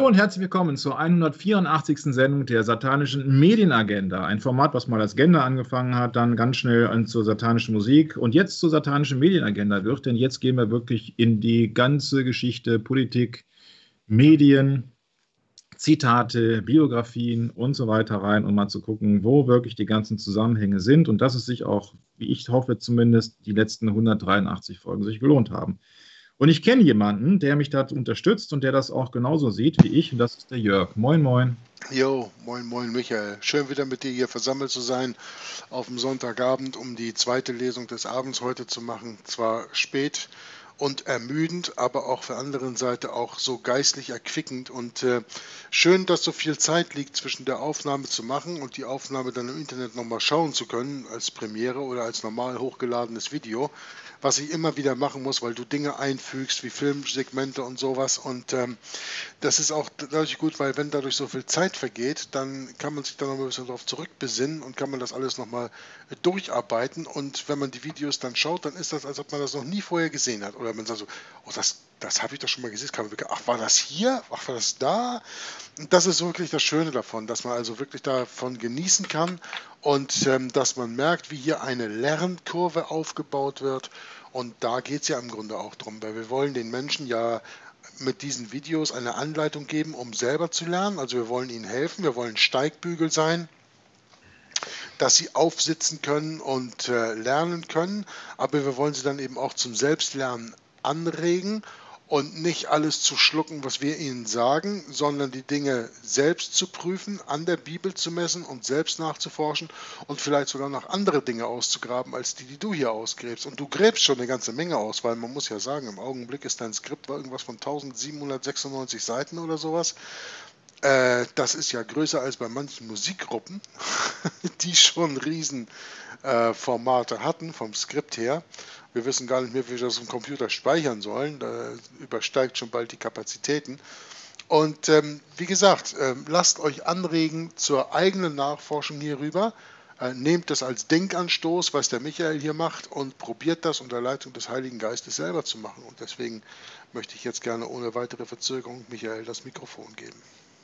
Hallo und herzlich willkommen zur 184. Sendung der satanischen Medienagenda. Ein Format, was mal als Agenda angefangen hat, dann ganz schnell zur satanischen Musik und jetzt zur satanischen Medienagenda wird. Denn jetzt gehen wir wirklich in die ganze Geschichte Politik, Medien, Zitate, Biografien und so weiter rein, um mal zu gucken, wo wirklich die ganzen Zusammenhänge sind und dass es sich auch, wie ich hoffe zumindest, die letzten 183 Folgen sich gelohnt haben. Und ich kenne jemanden, der mich da unterstützt und der das auch genauso sieht wie ich, und das ist der Jörg. Moin, moin. Jo, moin, moin, Michael. Schön wieder mit dir hier versammelt zu sein auf dem Sonntagabend, um die zweite Lesung des Abends heute zu machen. Zwar spät und ermüdend, aber auch auf der anderen Seite auch so geistlich erquickend und schön, dass so viel Zeit liegt zwischen der Aufnahme zu machen und die Aufnahme dann im Internet nochmal schauen zu können, als Premiere oder als normal hochgeladenes Video, was ich immer wieder machen muss, weil du Dinge einfügst wie Filmsegmente und sowas und das ist auch dadurch gut, weil wenn dadurch so viel Zeit vergeht, dann kann man sich da noch ein bisschen darauf zurückbesinnen und kann man das alles nochmal durcharbeiten und wenn man die Videos dann schaut, dann ist das, als ob man das noch nie vorher gesehen hat oder man sagt so, oh, das habe ich doch schon mal gesehen, ach, war das hier? Ach, war das da? Und das ist wirklich das Schöne davon, dass man also wirklich davon genießen kann und dass man merkt, wie hier eine Lernkurve aufgebaut wird und da geht es ja im Grunde auch drum, weil wir wollen den Menschen ja mit diesen Videos eine Anleitung geben, um selber zu lernen. Also wir wollen ihnen helfen, wir wollen Steigbügel sein, dass sie aufsitzen können und lernen können, aber wir wollen sie dann eben auch zum Selbstlernen anregen und nicht alles zu schlucken, was wir ihnen sagen, sondern die Dinge selbst zu prüfen, an der Bibel zu messen und selbst nachzuforschen und vielleicht sogar noch andere Dinge auszugraben, als die du hier ausgräbst. Und du gräbst schon eine ganze Menge aus, weil man muss ja sagen, im Augenblick ist dein Skript irgendwas von 1796 Seiten oder sowas. Das ist ja größer als bei manchen Musikgruppen, die schon riesen Formate hatten vom Skript her. Wir wissen gar nicht mehr, wie wir das im Computer speichern sollen. Da übersteigt schon bald die Kapazitäten. Und wie gesagt, lasst euch anregen zur eigenen Nachforschung hierüber. Nehmt das als Denkanstoß, was der Michael hier macht, und probiert das unter Leitung des Heiligen Geistes selber zu machen. Und deswegen möchte ich jetzt gerne ohne weitere Verzögerung Michael das Mikrofon geben.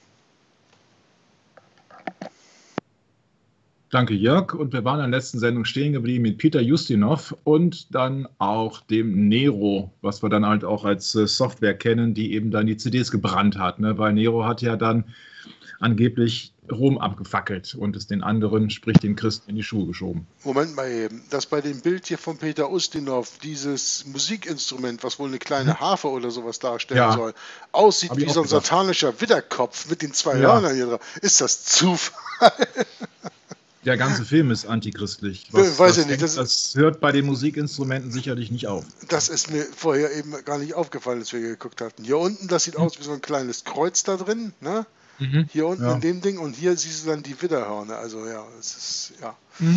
Danke, Jörg. Und wir waren in der letzten Sendung stehen geblieben mit Peter Ustinov und dann auch dem Nero, was wir dann halt auch als Software kennen, die eben dann die CDs gebrannt hat. Ne? Weil Nero hat ja dann angeblich Rom abgefackelt und es den anderen, sprich den Christen, in die Schuhe geschoben. Moment mal eben, dass bei dem Bild hier von Peter Ustinov dieses Musikinstrument, was wohl eine kleine Harfe oder sowas darstellen soll, aussieht wie so ein satanischer Widderkopf mit den zwei Hörnern hier drauf. Ist das Zufall? Der ganze Film ist antichristlich. Weiß ich nicht. Das hört bei den Musikinstrumenten sicherlich nicht auf. Das ist mir vorher eben gar nicht aufgefallen, als wir hier geguckt hatten. Hier unten, das sieht aus wie so ein kleines Kreuz da drin, ne? Hier unten in dem Ding und hier siehst du dann die Widderhörner. Also ja, es ist, ja.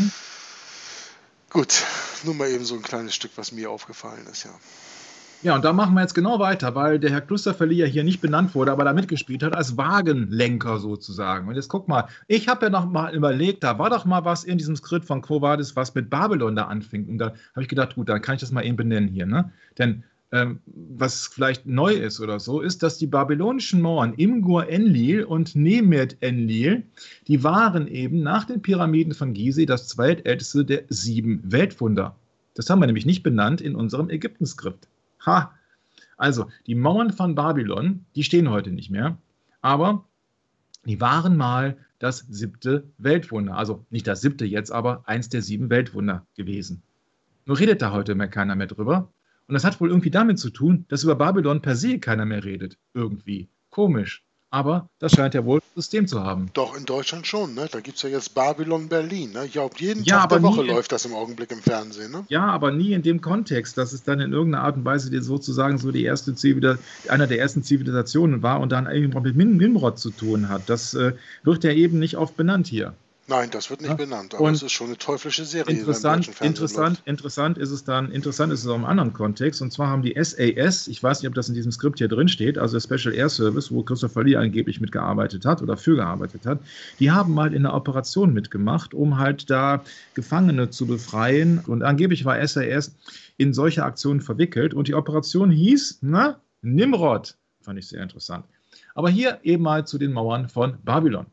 Gut, nur mal eben so ein kleines Stück, was mir aufgefallen ist, ja. Ja, und da machen wir jetzt genau weiter, weil der Herr Klusterverli ja hier nicht benannt wurde, aber da mitgespielt hat als Wagenlenker sozusagen. Und jetzt guck mal, ich habe ja noch mal überlegt, da war doch mal was in diesem Skript von Quo Vadis, was mit Babylon da anfängt. Und da habe ich gedacht, gut, dann kann ich das mal eben benennen hier. Ne? Denn was vielleicht neu ist oder so, ist, dass die babylonischen Mauern Imgur-Enlil und Nemet-Enlil, die waren eben nach den Pyramiden von Gizeh das zweitälteste der 7 Weltwunder. Das haben wir nämlich nicht benannt in unserem Ägypten-Skript. Ha! Also, die Mauern von Babylon, die stehen heute nicht mehr, aber die waren mal das 7. Weltwunder. Also nicht das 7. jetzt, aber eins der 7 Weltwunder gewesen. Nur redet da heute mehr keiner mehr drüber. Und das hat wohl irgendwie damit zu tun, dass über Babylon per se keiner mehr redet. Irgendwie. Komisch. Aber das scheint ja wohl ein System zu haben. Doch, in Deutschland schon, ne? Da gibt es ja jetzt Babylon Berlin, ne? Ich glaube, jeden Tag der Woche läuft das im Augenblick im Fernsehen, ne? Ja, aber nie in dem Kontext, dass es dann in irgendeiner Art und Weise sozusagen so die erste einer der ersten Zivilisationen war und dann irgendwann mit Nimrod zu tun hat. Das wird ja eben nicht oft benannt hier. Nein, das wird nicht benannt, aber es ist schon eine teuflische Serie. Interessant ist es auch im anderen Kontext, und zwar haben die SAS, ich weiß nicht, ob das in diesem Skript hier drin steht, also der Special Air Service, wo Christopher Lee angeblich mitgearbeitet hat oder für gearbeitet hat, die haben mal in einer Operation mitgemacht, um halt da Gefangene zu befreien, und angeblich war SAS in solche Aktionen verwickelt und die Operation hieß, Nimrod, fand ich sehr interessant. Aber hier eben mal zu den Mauern von Babylon.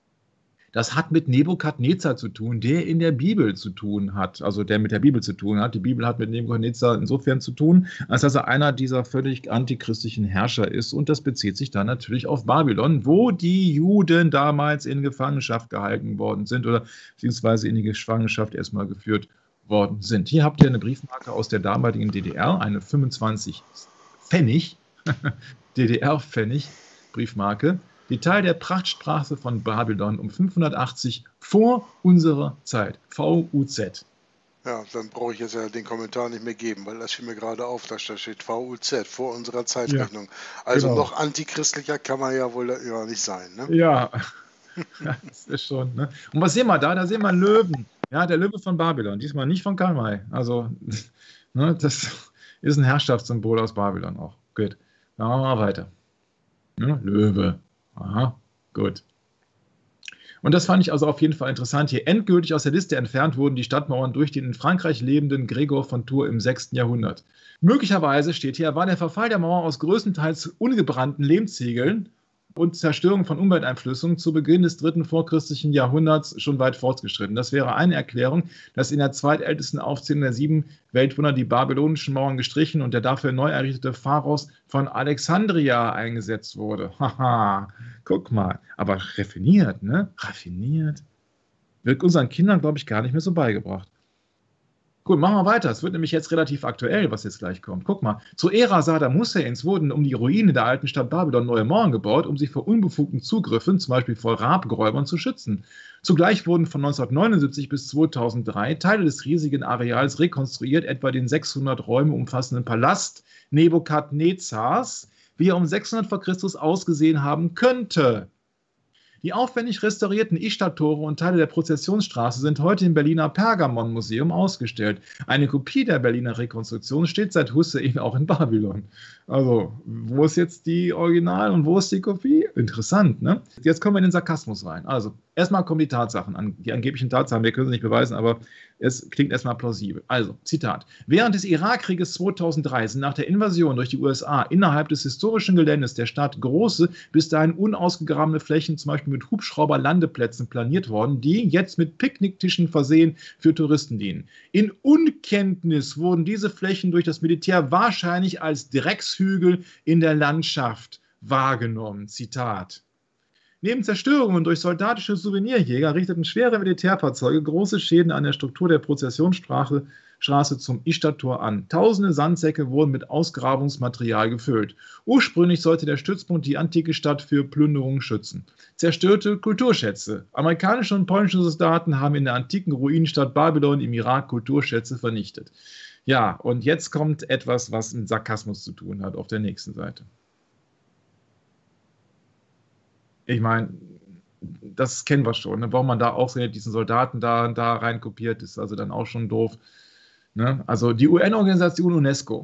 Das hat mit Nebukadnezar zu tun, der in der Bibel zu tun hat, also der mit der Bibel zu tun hat. Die Bibel hat mit Nebukadnezar insofern zu tun, als dass er einer dieser völlig antichristlichen Herrscher ist. Und das bezieht sich dann natürlich auf Babylon, wo die Juden damals in Gefangenschaft gehalten worden sind oder beziehungsweise in die Gefangenschaft erstmal geführt worden sind. Hier habt ihr eine Briefmarke aus der damaligen DDR, eine 25 Pfennig, DDR-Pfennig Briefmarke. Detail der Prachtstraße von Babylon um 580 vor unserer Zeit. VUZ. Ja, dann brauche ich jetzt ja den Kommentar nicht mehr geben, weil das fiel mir gerade auf, dass da steht VUZ, vor unserer Zeitrechnung. Ja, also genau. Noch antichristlicher kann man ja wohl ja nicht sein. Ne? Ja, das ist schon. Ne? Und was sehen wir da? Da sehen wir einen Löwen. Ja, der Löwe von Babylon. Diesmal nicht von Karl May. Also, ne, das ist ein Herrschaftssymbol aus Babylon auch. Gut. Dann machen wir mal weiter. Ja, Löwe. Aha, gut. Und das fand ich also auf jeden Fall interessant. Hier endgültig aus der Liste entfernt wurden die Stadtmauern durch den in Frankreich lebenden Gregor von Tours im 6. Jahrhundert. Möglicherweise, steht hier, war der Verfall der Mauer aus größtenteils ungebrannten Lehmziegeln und Zerstörung von Umwelteinflüssen zu Beginn des 3. vorchristlichen Jahrhunderts schon weit fortgeschritten. Das wäre eine Erklärung, dass in der zweitältesten Aufzählung der 7 Weltwunder die babylonischen Mauern gestrichen und der dafür neu errichtete Pharos von Alexandria eingesetzt wurde. Haha, guck mal. Aber raffiniert, ne? Raffiniert. Wird unseren Kindern, glaube ich, gar nicht mehr so beigebracht. Gut, machen wir weiter. Es wird nämlich jetzt relativ aktuell, was jetzt gleich kommt. Guck mal, zur Ära Saddam Husseins wurden um die Ruine der alten Stadt Babylon neue Mauern gebaut, um sie vor unbefugten Zugriffen, zum Beispiel vor Raubräubern, zu schützen. Zugleich wurden von 1979 bis 2003 Teile des riesigen Areals rekonstruiert, etwa den 600 Räume umfassenden Palast Nebukadnezars, wie er um 600 vor Christus ausgesehen haben könnte. Die aufwendig restaurierten Ishtar-Tore und Teile der Prozessionsstraße sind heute im Berliner Pergamon-Museum ausgestellt. Eine Kopie der Berliner Rekonstruktion steht seit Hussein auch in Babylon. Also, wo ist jetzt die Original und wo ist die Kopie? Interessant, ne? Jetzt kommen wir in den Sarkasmus rein. Also, erstmal kommen die Tatsachen, die angeblichen Tatsachen, wir können sie nicht beweisen, aber es klingt erstmal plausibel. Also, Zitat. Während des Irakkrieges 2003 sind nach der Invasion durch die USA innerhalb des historischen Geländes der Stadt große, bis dahin unausgegrabene Flächen, zum Beispiel mit Hubschrauberlandeplätzen, planiert worden, die jetzt mit Picknicktischen versehen für Touristen dienen. In Unkenntnis wurden diese Flächen durch das Militär wahrscheinlich als Dreckshügel in der Landschaft wahrgenommen. Zitat. Neben Zerstörungen durch soldatische Souvenirjäger richteten schwere Militärfahrzeuge große Schäden an der Struktur der Prozessionsstraße zum Ishtar-Tor an. Tausende Sandsäcke wurden mit Ausgrabungsmaterial gefüllt. Ursprünglich sollte der Stützpunkt die antike Stadt für Plünderungen schützen. Zerstörte Kulturschätze. Amerikanische und polnische Soldaten haben in der antiken Ruinenstadt Babylon im Irak Kulturschätze vernichtet. Ja, und jetzt kommt etwas, was mit Sarkasmus zu tun hat, auf der nächsten Seite. Ich meine, das kennen wir schon. Ne? Warum man da auch diesen Soldaten da rein kopiert, ist also dann auch schon doof. Ne? Also die UN-Organisation UNESCO.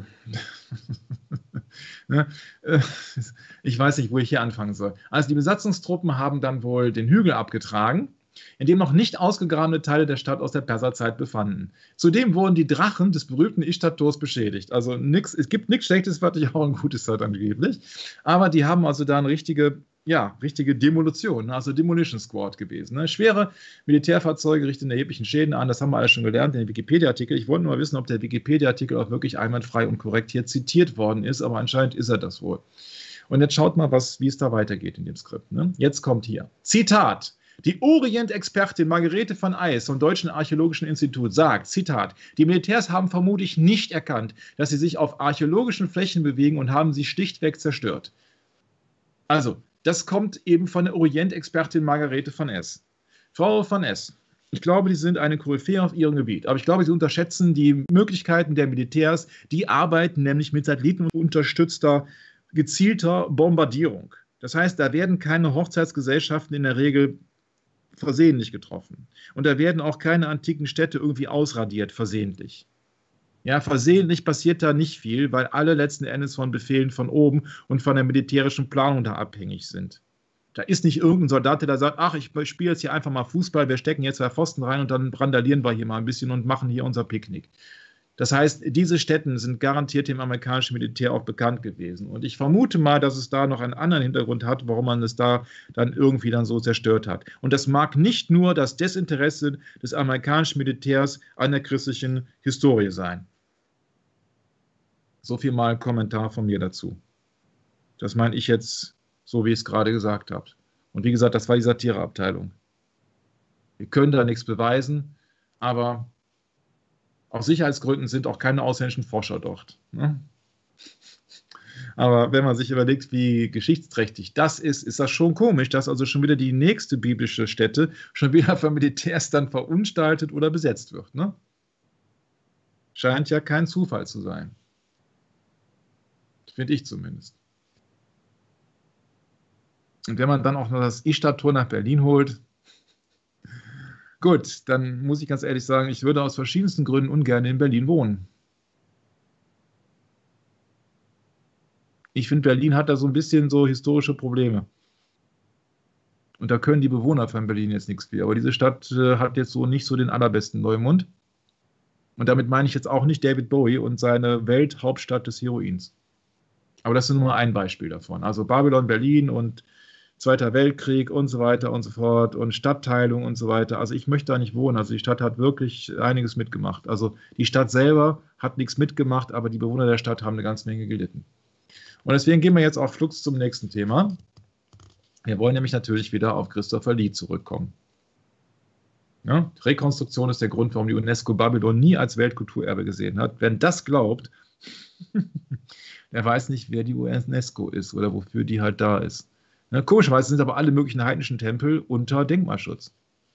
Ne? Ich weiß nicht, wo ich hier anfangen soll. Also die Besatzungstruppen haben dann wohl den Hügel abgetragen, in dem noch nicht ausgegrabene Teile der Stadt aus der Perserzeit befanden. Zudem wurden die Drachen des berühmten Ishtar-Tors beschädigt. Also es gibt nichts Schlechtes, was ich auch ein gutes hat angeblich. Aber die haben also da eine richtige Demolition, also Demolition Squad gewesen. Ne? Schwere Militärfahrzeuge richten erheblichen Schäden an, das haben wir alles schon gelernt in den Wikipedia-Artikel. Ich wollte nur mal wissen, ob der Wikipedia-Artikel auch wirklich einwandfrei und korrekt hier zitiert worden ist, aber anscheinend ist er das wohl. Und jetzt schaut mal, wie es da weitergeht in dem Skript. Ne? Jetzt kommt hier, Zitat, die Orient-Expertin Margarete van Eys vom Deutschen Archäologischen Institut sagt, Zitat, die Militärs haben vermutlich nicht erkannt, dass sie sich auf archäologischen Flächen bewegen und haben sie schlichtweg zerstört. Also, das kommt eben von der Orient-Expertin Margarete van Eys. Frau van Eys, ich glaube, Sie sind eine Koryphäe auf Ihrem Gebiet, aber ich glaube, Sie unterschätzen die Möglichkeiten der Militärs, die arbeiten nämlich mit satellitenunterstützter, gezielter Bombardierung. Das heißt, da werden keine Hochzeitsgesellschaften in der Regel versehentlich getroffen. Und da werden auch keine antiken Städte irgendwie ausradiert, versehentlich. Ja, versehentlich passiert da nicht viel, weil alle letzten Endes von Befehlen von oben und von der militärischen Planung da abhängig sind. Da ist nicht irgendein Soldat, der da sagt, ach, ich spiele jetzt hier einfach mal Fußball, wir stecken jetzt 2 Pfosten rein und dann randalieren wir hier mal ein bisschen und machen hier unser Picknick. Das heißt, diese Stätten sind garantiert dem amerikanischen Militär auch bekannt gewesen. Und ich vermute mal, dass es da noch einen anderen Hintergrund hat, warum man es da dann irgendwie dann so zerstört hat. Und das mag nicht nur das Desinteresse des amerikanischen Militärs an der christlichen Historie sein. So viel mal Kommentar von mir dazu. Das meine ich jetzt so, wie ich es gerade gesagt habe. Und wie gesagt, das war die Satireabteilung. Wir können da nichts beweisen, aber aus Sicherheitsgründen sind auch keine ausländischen Forscher dort. Ne? Aber wenn man sich überlegt, wie geschichtsträchtig das ist das schon komisch, dass also schon wieder die nächste biblische Stätte schon wieder von Militärs dann verunstaltet oder besetzt wird. Ne? Scheint ja kein Zufall zu sein. Finde ich zumindest. Und wenn man dann auch noch das Ishtar-Tor nach Berlin holt, gut, dann muss ich ganz ehrlich sagen, ich würde aus verschiedensten Gründen ungern in Berlin wohnen. Ich finde, Berlin hat da so ein bisschen so historische Probleme. Und da können die Bewohner von Berlin jetzt nichts für. Aber diese Stadt hat jetzt so nicht so den allerbesten Leumund. Und damit meine ich jetzt auch nicht David Bowie und seine Welthauptstadt des Heroins. Aber das ist nur ein Beispiel davon. Also Babylon, Berlin und Zweiter Weltkrieg und so weiter und so fort und Stadtteilung und so weiter. Also ich möchte da nicht wohnen. Also die Stadt hat wirklich einiges mitgemacht. Also die Stadt selber hat nichts mitgemacht, aber die Bewohner der Stadt haben eine ganze Menge gelitten. Und deswegen gehen wir jetzt auf Flux zum nächsten Thema. Wir wollen nämlich natürlich wieder auf Christopher Lee zurückkommen. Ja, Rekonstruktion ist der Grund, warum die UNESCO Babylon nie als Weltkulturerbe gesehen hat. Wer das glaubt, der weiß nicht, wer die UNESCO ist oder wofür die halt da ist. Ja, komischerweise sind aber alle möglichen heidnischen Tempel unter Denkmalschutz.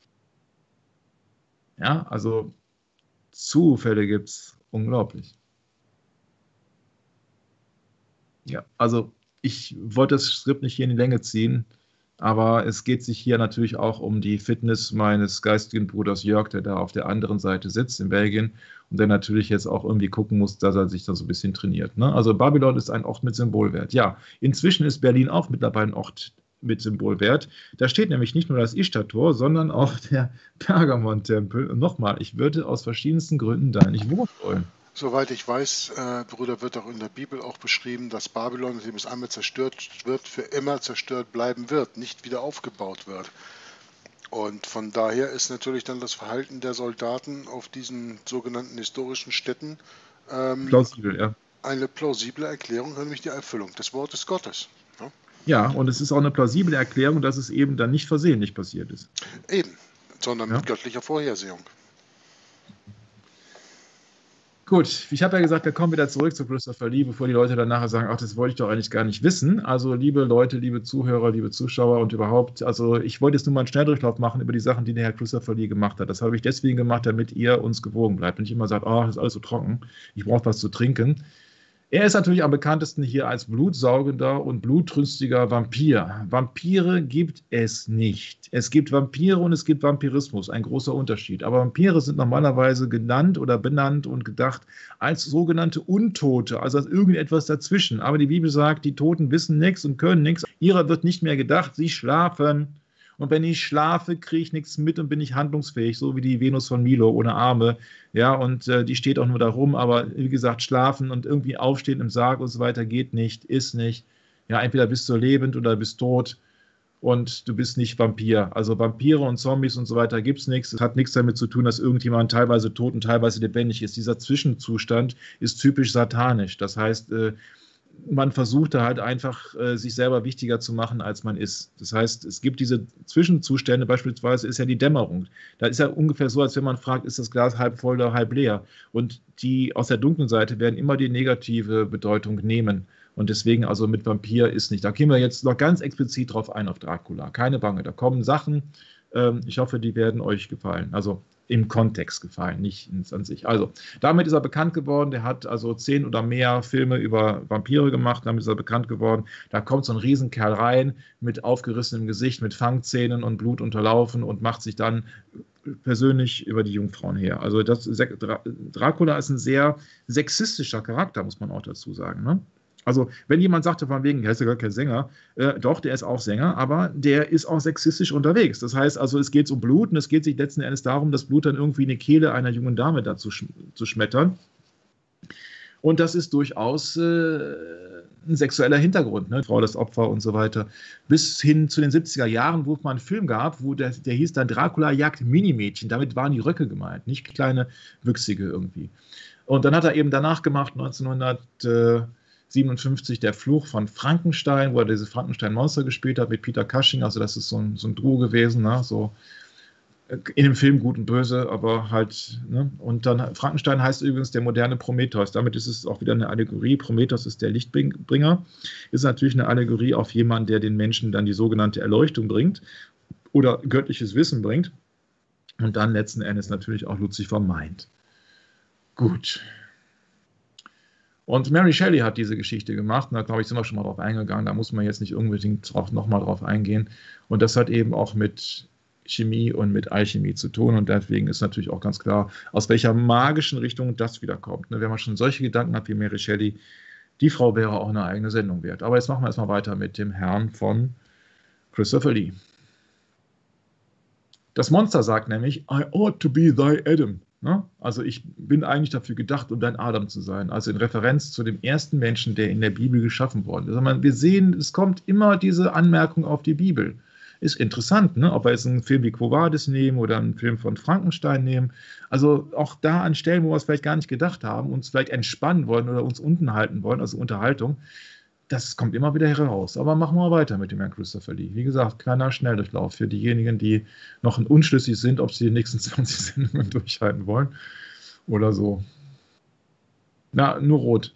Ja, also Zufälle gibt es unglaublich. Ja, also ich wollte das Skript nicht hier in die Länge ziehen, aber es geht sich hier natürlich auch um die Fitness meines geistigen Bruders Jörg, der da auf der anderen Seite sitzt in Belgien und der natürlich jetzt auch irgendwie gucken muss, dass er sich da so ein bisschen trainiert. Ne? Also Babylon ist ein Ort mit Symbolwert. Ja, inzwischen ist Berlin auch mittlerweile ein Ort mit Symbolwert. Da steht nämlich nicht nur das Ishtar-Tor, sondern auch der Pergamon-Tempel. Und nochmal, ich würde aus verschiedensten Gründen da nicht wohnen wollen. Soweit ich weiß, Bruder, wird auch in der Bibel auch beschrieben, dass Babylon, nachdem es einmal zerstört wird, für immer zerstört bleiben wird, nicht wieder aufgebaut wird. Und von daher ist natürlich dann das Verhalten der Soldaten auf diesen sogenannten historischen Städten plausibel, ja. Eine plausible Erklärung, nämlich die Erfüllung des Wortes Gottes. Ja? Ja, und es ist auch eine plausible Erklärung, dass es eben dann nicht versehentlich passiert ist. Eben, sondern mit göttlicher Vorhersehung. Gut, ich habe ja gesagt, wir kommen wieder zurück zu Christopher Lee, bevor die Leute dann nachher sagen, ach, das wollte ich doch eigentlich gar nicht wissen. Also liebe Leute, liebe Zuhörer, liebe Zuschauer und überhaupt, also ich wollte jetzt nur mal einen Schnelldurchlauf machen über die Sachen, die der Herr Christopher Lee gemacht hat. Das habe ich deswegen gemacht, damit ihr uns gewogen bleibt und nicht immer sagt, oh, das ist alles so trocken, ich brauche was zu trinken. Er ist natürlich am bekanntesten hier als blutsaugender und blutrünstiger Vampir. Vampire gibt es nicht. Es gibt Vampire und es gibt Vampirismus, ein großer Unterschied. Aber Vampire sind normalerweise genannt oder benannt und gedacht als sogenannte Untote, also als irgendetwas dazwischen. Aber die Bibel sagt, die Toten wissen nichts und können nichts. Ihrer wird nicht mehr gedacht, sie schlafen. Und wenn ich schlafe, kriege ich nichts mit und bin nicht handlungsfähig, so wie die Venus von Milo ohne Arme. Ja, und die steht auch nur da rum, aber wie gesagt, schlafen und irgendwie aufstehen im Sarg und so weiter geht nicht, ist nicht. Ja, entweder bist du lebend oder bist tot und du bist nicht Vampir. Also Vampire und Zombies und so weiter gibt es nichts. Es hat nichts damit zu tun, dass irgendjemand teilweise tot und teilweise lebendig ist. Dieser Zwischenzustand ist typisch satanisch. Das heißt, man versucht da halt einfach, sich selber wichtiger zu machen, als man ist. Das heißt, es gibt diese Zwischenzustände, beispielsweise ist ja die Dämmerung. Da ist ja ungefähr so, als wenn man fragt, ist das Glas halb voll oder halb leer? Und die aus der dunklen Seite werden immer die negative Bedeutung nehmen. Und deswegen also mit Vampir ist nicht. Da gehen wir jetzt noch ganz explizit drauf ein, auf Dracula. Keine Bange, da kommen Sachen. Ich hoffe, die werden euch gefallen. Also im Kontext gefallen, nicht an sich. Also, damit ist er bekannt geworden. Der hat also 10 oder mehr Filme über Vampire gemacht. Damit ist er bekannt geworden. Da kommt so ein Riesenkerl rein mit aufgerissenem Gesicht, mit Fangzähnen und Blut unterlaufen und macht sich dann persönlich über die Jungfrauen her. Also Dracula ist ein sehr sexistischer Charakter, muss man auch dazu sagen, ne? Also, wenn jemand sagte von wegen, der ist ja gar kein Sänger, doch, der ist auch Sänger, aber der ist auch sexistisch unterwegs. Das heißt also, es geht um Blut und es geht sich letzten Endes darum, das Blut dann irgendwie in die Kehle einer jungen Dame da zu schmettern. Und das ist durchaus ein sexueller Hintergrund, ne? Frau das Opfer und so weiter. Bis hin zu den 70er Jahren, wo es mal einen Film gab, wo der hieß dann Dracula jagt Minimädchen. Damit waren die Röcke gemeint, nicht kleine Wüchsige irgendwie. Und dann hat er eben danach gemacht, 1957, Der Fluch von Frankenstein, wo er diese Frankenstein-Monster gespielt hat mit Peter Cushing. Also das ist so ein Duo gewesen, ne? So in dem Film Gut und Böse, aber halt, ne? Und dann Frankenstein heißt übrigens der moderne Prometheus. Damit ist es auch wieder eine Allegorie. Prometheus ist der Lichtbringer. Ist natürlich eine Allegorie auf jemanden, der den Menschen dann die sogenannte Erleuchtung bringt oder göttliches Wissen bringt. Und dann letzten Endes natürlich auch Lucifer meint. Gut. Und Mary Shelley hat diese Geschichte gemacht. Und da, glaube ich, sind wir schon mal drauf eingegangen. Da muss man jetzt nicht unbedingt nochmal drauf eingehen. Und das hat eben auch mit Chemie und mit Alchemie zu tun. Und deswegen ist natürlich auch ganz klar, aus welcher magischen Richtung das wieder kommt. Wenn man schon solche Gedanken hat wie Mary Shelley, die Frau wäre auch eine eigene Sendung wert. Aber jetzt machen wir erstmal weiter mit dem Herrn von Christopher Lee. Das Monster sagt nämlich, I ought to be thy Adam. Also ich bin eigentlich dafür gedacht, um dein Adam zu sein. Also in Referenz zu dem ersten Menschen, der in der Bibel geschaffen worden ist. Also wir sehen, es kommt immer diese Anmerkung auf die Bibel. Ist interessant, ne? Ob wir jetzt einen Film wie Quo Vadis nehmen oder einen Film von Frankenstein nehmen. Also auch da an Stellen, wo wir es vielleicht gar nicht gedacht haben, uns vielleicht entspannen wollen oder uns unten halten wollen, also Unterhaltung, das kommt immer wieder heraus. Aber machen wir weiter mit dem Herrn Christopher Lee. Wie gesagt, kleiner Schnelldurchlauf für diejenigen, die noch unschlüssig sind, ob sie die nächsten 20 Sendungen durchhalten wollen oder so. Na, nur rot.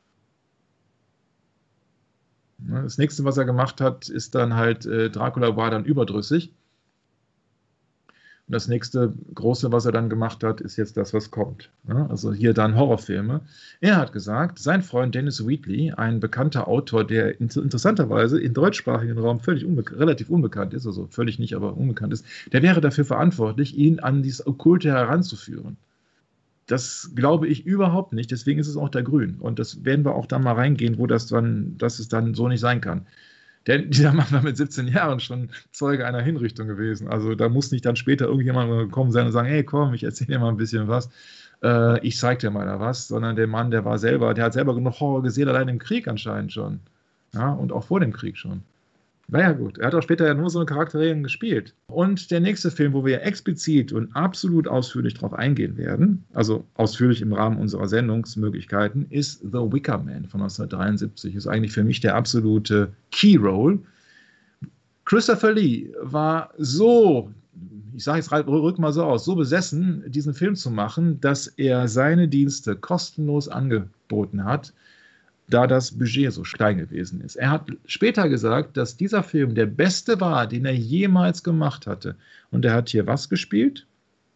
Das nächste, was er gemacht hat, ist dann halt, Dracula war dann überdrüssig. Und das nächste große, was er dann gemacht hat, ist jetzt das, was kommt. Also hier dann Horrorfilme. Er hat gesagt, sein Freund Dennis Wheatley, ein bekannter Autor, der interessanterweise im deutschsprachigen Raum relativ unbekannt ist, also völlig nicht, aber unbekannt ist, der wäre dafür verantwortlich, ihn an dieses Okkulte heranzuführen. Das glaube ich überhaupt nicht, deswegen ist es auch der Grün. Und das werden wir auch dann mal reingehen, dass es dann so nicht sein kann. Denn dieser Mann war mit 17 Jahren schon Zeuge einer Hinrichtung gewesen. Also da muss nicht dann später irgendjemand gekommen sein und sagen, hey komm, ich erzähle dir mal ein bisschen was, ich zeig dir mal da was, sondern der Mann, der hat selber genug Horror gesehen, allein im Krieg anscheinend schon. Ja, und auch vor dem Krieg schon. Naja gut, er hat auch später ja nur so eine Charakterierung gespielt. Und der nächste Film, wo wir explizit und absolut ausführlich drauf eingehen werden, also ausführlich im Rahmen unserer Sendungsmöglichkeiten, ist The Wicker Man von 1973. Ist eigentlich für mich der absolute Key-Role. Christopher Lee war so, ich sage jetzt rück mal so aus, so besessen, diesen Film zu machen, dass er seine Dienste kostenlos angeboten hat, da das Budget so klein gewesen ist. Er hat später gesagt, dass dieser Film der beste war, den er jemals gemacht hatte. Und er hat hier was gespielt?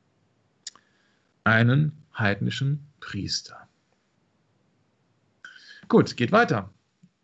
Einen heidnischen Priester. Gut, geht weiter.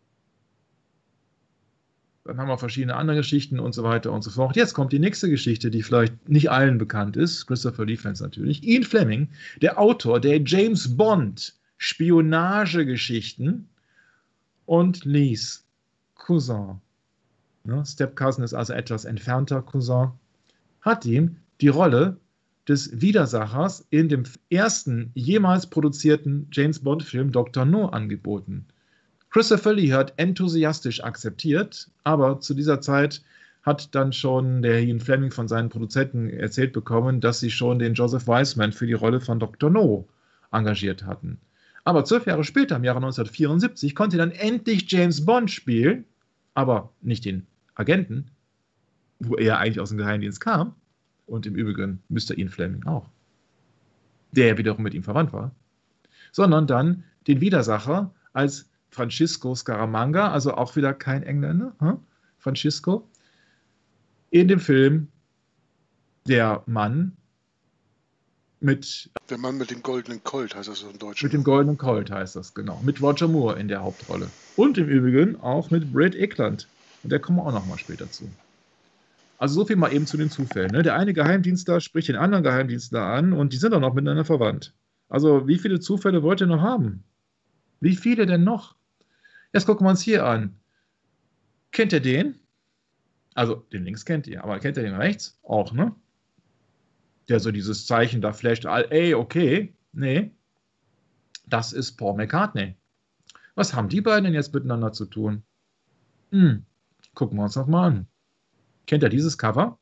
Dann haben wir verschiedene andere Geschichten und so weiter und so fort. Jetzt kommt die nächste Geschichte, die vielleicht nicht allen bekannt ist. Christopher Lee-Fans natürlich. Ian Fleming, der Autor der James Bond Spionagegeschichten und Lees Cousin, Step Cousin ist also etwas entfernter Cousin, hat ihm die Rolle des Widersachers in dem ersten jemals produzierten James Bond-Film Dr. No angeboten. Christopher Lee hat enthusiastisch akzeptiert, aber zu dieser Zeit hat dann schon der Ian Fleming von seinen Produzenten erzählt bekommen, dass sie schon den Joseph Wiseman für die Rolle von Dr. No engagiert hatten. Aber 12 Jahre später, im Jahre 1974, konnte er dann endlich James Bond spielen, aber nicht den Agenten, wo er eigentlich aus dem Geheimdienst kam, und im Übrigen Mr. Ian Fleming auch, der wiederum mit ihm verwandt war, sondern dann den Widersacher als Francisco Scaramanga, also auch wieder kein Engländer, Francisco, in dem Film Der Mann mit dem goldenen Colt, heißt das so im Deutschen. Mit dem goldenen Colt heißt das, genau. Mit Roger Moore in der Hauptrolle. Und im Übrigen auch mit Brett Eklund. Und der kommen wir auch nochmal später zu. Also so viel mal eben zu den Zufällen. Ne? Der eine Geheimdienstler spricht den anderen Geheimdienstler an und die sind auch noch miteinander verwandt. Also wie viele Zufälle wollt ihr noch haben? Wie viele denn noch? Jetzt gucken wir uns hier an. Kennt ihr den? Also den links kennt ihr, aber kennt ihr den rechts? Auch, ne? Der so dieses Zeichen da flasht, ey, okay, nee. Das ist Paul McCartney. Was haben die beiden denn jetzt miteinander zu tun? Gucken wir uns das mal an. Kennt ihr dieses Cover?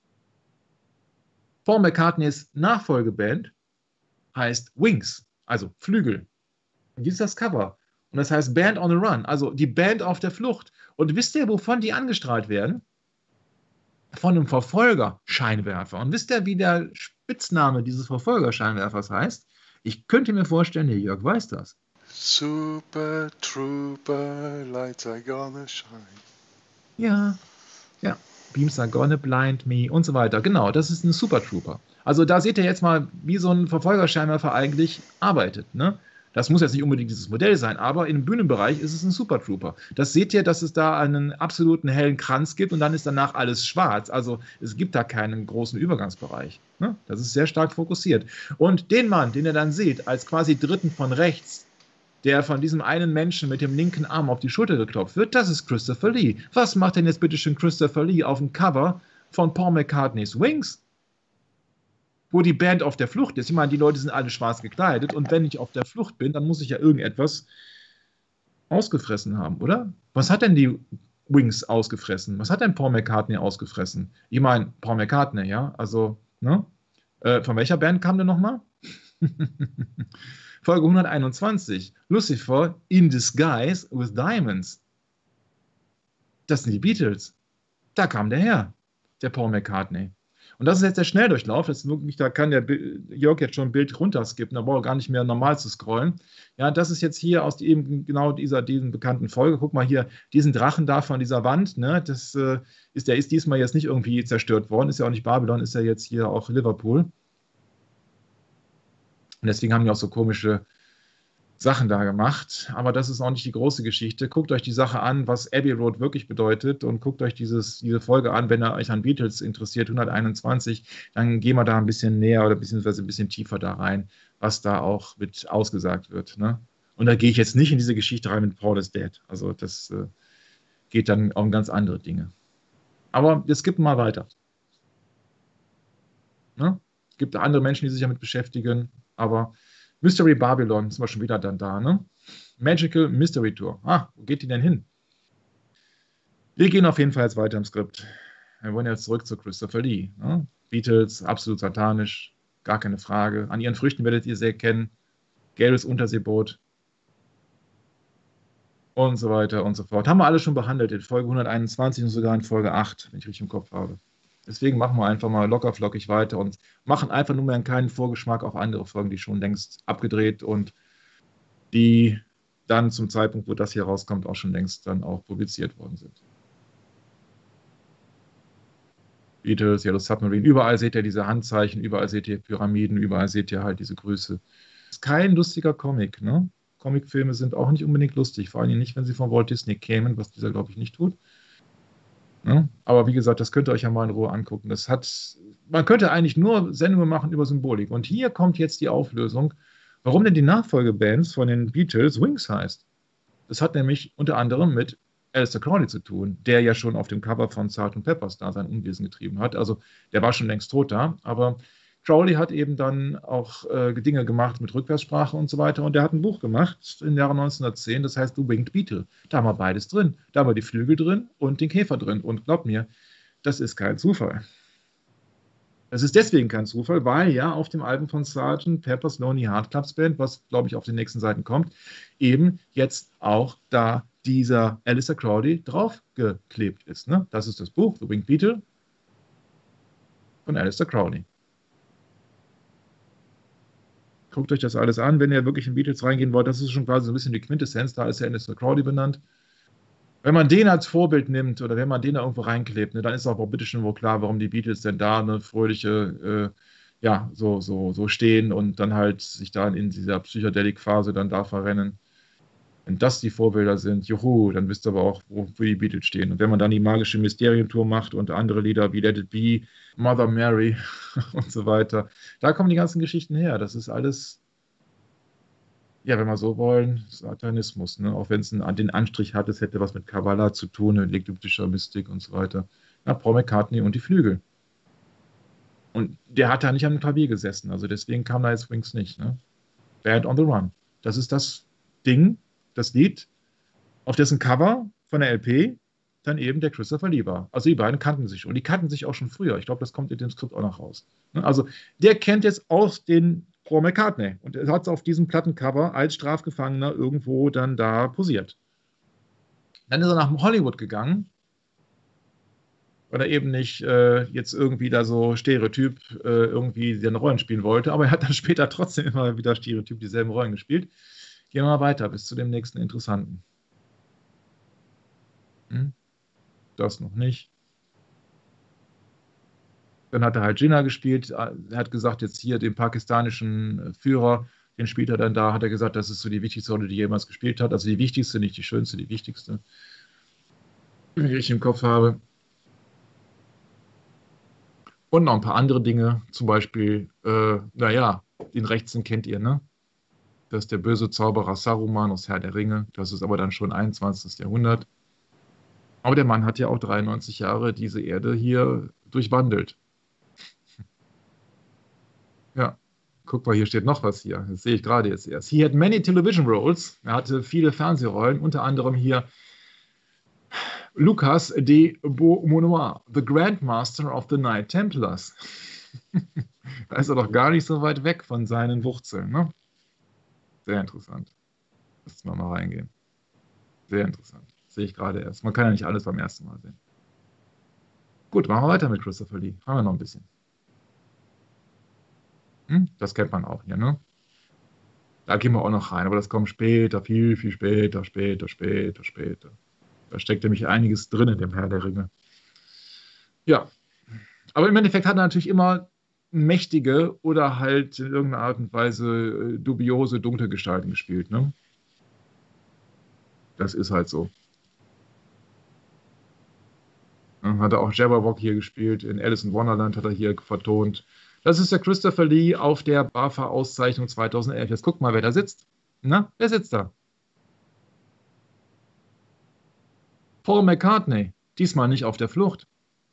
Paul McCartneys Nachfolgeband heißt Wings, also Flügel. Und dies ist das Cover. Und das heißt Band on the Run, also die Band auf der Flucht. Und wisst ihr, wovon die angestrahlt werden? Von einem Verfolgerscheinwerfer. Und wisst ihr, wie der Spitzname dieses Verfolgerscheinwerfers heißt? Ich könnte mir vorstellen, der Jörg weiß das. Super Trooper, lights are gonna shine. Ja. Beams are gonna blind me und so weiter. Genau, das ist ein Super Trooper. Also da seht ihr jetzt mal, wie so ein Verfolgerscheinwerfer eigentlich arbeitet. Ne? Das muss jetzt nicht unbedingt dieses Modell sein, aber im Bühnenbereich ist es ein Super Trooper. Das seht ihr, dass es da einen absoluten hellen Kranz gibt und dann ist danach alles schwarz. Also es gibt da keinen großen Übergangsbereich. Ne? Das ist sehr stark fokussiert. Und den Mann, den ihr dann seht, als quasi Dritten von rechts, der von diesem einen Menschen mit dem linken Arm auf die Schulter geklopft wird, das ist Christopher Lee. Was macht denn jetzt bitte schön Christopher Lee auf dem Cover von Paul McCartneys Wings? Wo die Band auf der Flucht ist. Ich meine, die Leute sind alle schwarz gekleidet und wenn ich auf der Flucht bin, dann muss ich ja irgendetwas ausgefressen haben, oder? Was hat denn die Wings ausgefressen? Was hat denn Paul McCartney ausgefressen? Ich meine, Paul McCartney, ja, also, ne? Von welcher Band kam der nochmal? Folge 121. Lucifer in Disguise with Diamonds. Das sind die Beatles. Da kam der her, der Paul McCartney. Und das ist jetzt der Schnelldurchlauf. Das ist wirklich, da kann der Jörg jetzt schon ein Bild runterskippen, da braucht er gar nicht mehr normal zu scrollen. Ja, das ist jetzt hier aus eben genau diesen bekannten Folge. Guck mal hier, diesen Drachen da von dieser Wand, ne, der ist diesmal jetzt nicht irgendwie zerstört worden, ist ja auch nicht Babylon, ist ja jetzt hier auch Liverpool. Und deswegen haben die auch so komische Sachen da gemacht. Aber das ist auch nicht die große Geschichte. Guckt euch die Sache an, was Abbey Road wirklich bedeutet und guckt euch diese Folge an, wenn ihr euch an Beatles interessiert, 121, dann gehen wir da ein bisschen näher oder beziehungsweise ein bisschen tiefer da rein, was da auch mit ausgesagt wird. Ne? Und da gehe ich jetzt nicht in diese Geschichte rein mit Paul is Dead. Also das geht dann um ganz andere Dinge. Aber wir skippen mal weiter. Ne? Es gibt andere Menschen, die sich damit beschäftigen, aber Mystery Babylon sind wir schon wieder dann da, ne? Magical Mystery Tour. Wo geht die denn hin? Wir gehen auf jeden Fall jetzt weiter im Skript. Wir wollen jetzt zurück zu Christopher Lee. Ne? Beatles, absolut satanisch, gar keine Frage. An ihren Früchten werdet ihr sie erkennen. Gelbes Unterseeboot. Und so weiter und so fort. Haben wir alle schon behandelt in Folge 121 und sogar in Folge 8, wenn ich richtig im Kopf habe. Deswegen machen wir einfach mal locker flockig weiter und machen einfach nur mehr einen kleinen Vorgeschmack auf andere Folgen, die schon längst abgedreht und die dann zum Zeitpunkt, wo das hier rauskommt, auch schon längst dann auch publiziert worden sind. Beatles, Yellow Submarine, überall seht ihr diese Handzeichen, überall seht ihr Pyramiden, überall seht ihr halt diese Grüße. Ist kein lustiger Comic, ne? Comicfilme sind auch nicht unbedingt lustig, vor allem nicht, wenn sie von Walt Disney kämen, was dieser, glaube ich, nicht tut. Ja, aber wie gesagt, das könnt ihr euch ja mal in Ruhe angucken. Man könnte eigentlich nur Sendungen machen über Symbolik. Und hier kommt jetzt die Auflösung, warum denn die Nachfolgebands von den Beatles Wings heißt. Das hat nämlich unter anderem mit Aleister Crowley zu tun, der ja schon auf dem Cover von Sgt. Pepper's da sein Unwesen getrieben hat. Also der war schon längst tot da, aber Crowley hat eben dann auch Dinge gemacht mit Rückwärtssprache und so weiter. Und der hat ein Buch gemacht im Jahre 1910, das heißt The Winged Beetle. Da haben wir beides drin. Da haben wir die Flügel drin und den Käfer drin. Und glaubt mir, das ist kein Zufall. Das ist deswegen kein Zufall, weil ja auf dem Album von Sgt. Pepper's Lonely Hearts Club Band, was glaube ich auf den nächsten Seiten kommt, eben jetzt auch da dieser Aleister Crowley draufgeklebt ist. Ne? Das ist das Buch The Winged Beetle von Aleister Crowley. Guckt euch das alles an, wenn ihr wirklich in Beatles reingehen wollt. Das ist schon quasi so ein bisschen die Quintessenz. Da ist ja Aleister Crowley benannt. Wenn man den als Vorbild nimmt oder wenn man den da irgendwo reinklebt, ne, dann ist auch bitte schon wohl klar, warum die Beatles denn da eine fröhliche, so stehen und dann halt sich da in dieser Psychedelik-Phase dann da verrennen. Wenn das die Vorbilder sind, juhu, dann wisst ihr aber auch, wofür die Beatles stehen. Und wenn man dann die magische Mysterientour macht und andere Lieder wie Let It Be, Mother Mary und so weiter, da kommen die ganzen Geschichten her. Das ist alles, ja, wenn wir so wollen, Satanismus. Ne? Auch wenn es den Anstrich hat, es hätte was mit Kabbalah zu tun, mit ägyptischer Mystik und so weiter. Na, Paul McCartney und die Flügel. Und der hat da nicht am Klavier gesessen, also deswegen kam da jetzt Wings nicht. Ne? Band on the Run. das ist das Ding, das Lied, auf dessen Cover von der LP dann eben der Christopher Lee war. Also die beiden kannten sich schon. Die kannten sich auch schon früher. Ich glaube, das kommt in dem Skript auch noch raus. Also der kennt jetzt auch den Paul McCartney. Und er hat es auf diesem Plattencover als Strafgefangener irgendwo dann da posiert. Dann ist er nach Hollywood gegangen, weil er eben nicht jetzt irgendwie da so Stereotyp irgendwie seine Rollen spielen wollte. Aber er hat dann später trotzdem immer wieder Stereotyp dieselben Rollen gespielt. Gehen wir mal weiter bis zu dem nächsten Interessanten. Das noch nicht. Dann hat er halt Jinnah gespielt. Er hat gesagt, jetzt hier den pakistanischen Führer, den spielt er dann da, hat er gesagt, das ist so die wichtigste Rolle, die er jemals gespielt hat. Also die wichtigste, nicht die schönste, die wichtigste. Wenn ich richtig im Kopf habe. Und noch ein paar andere Dinge. Zum Beispiel, den Rechtsen kennt ihr, ne? Das ist der böse Zauberer Saruman aus Herr der Ringe. Das ist aber dann schon 21. Jahrhundert. Aber der Mann hat ja auch 93 Jahre diese Erde hier durchwandelt. Ja, guck mal, hier steht noch was hier. Das sehe ich gerade jetzt erst. He had many television roles. Er hatte viele Fernsehrollen, unter anderem hier Lucas de Beaumanoir, the Grandmaster of the Knight Templars. Da ist er doch gar nicht so weit weg von seinen Wurzeln, ne? Sehr interessant. Lass mal reingehen. Sehr interessant. Das sehe ich gerade erst. Man kann ja nicht alles beim ersten Mal sehen. Gut, machen wir weiter mit Christopher Lee. Haben wir noch ein bisschen. Das kennt man auch hier, ne? Da gehen wir auch noch rein, aber das kommt später, viel, viel später. Da steckt nämlich einiges drin in dem Herr der Ringe. Ja, aber im Endeffekt hat er natürlich immer mächtige oder halt in irgendeiner Art und Weise dubiose, dunkle Gestalten gespielt, ne? Das ist halt so. Hat er auch Jabberwock hier gespielt, in Alice in Wonderland hat er hier vertont. Das ist der Christopher Lee auf der BAFTA-Auszeichnung 2011. Jetzt guck mal, wer da sitzt. Na, wer sitzt da? Paul McCartney. Diesmal nicht auf der Flucht.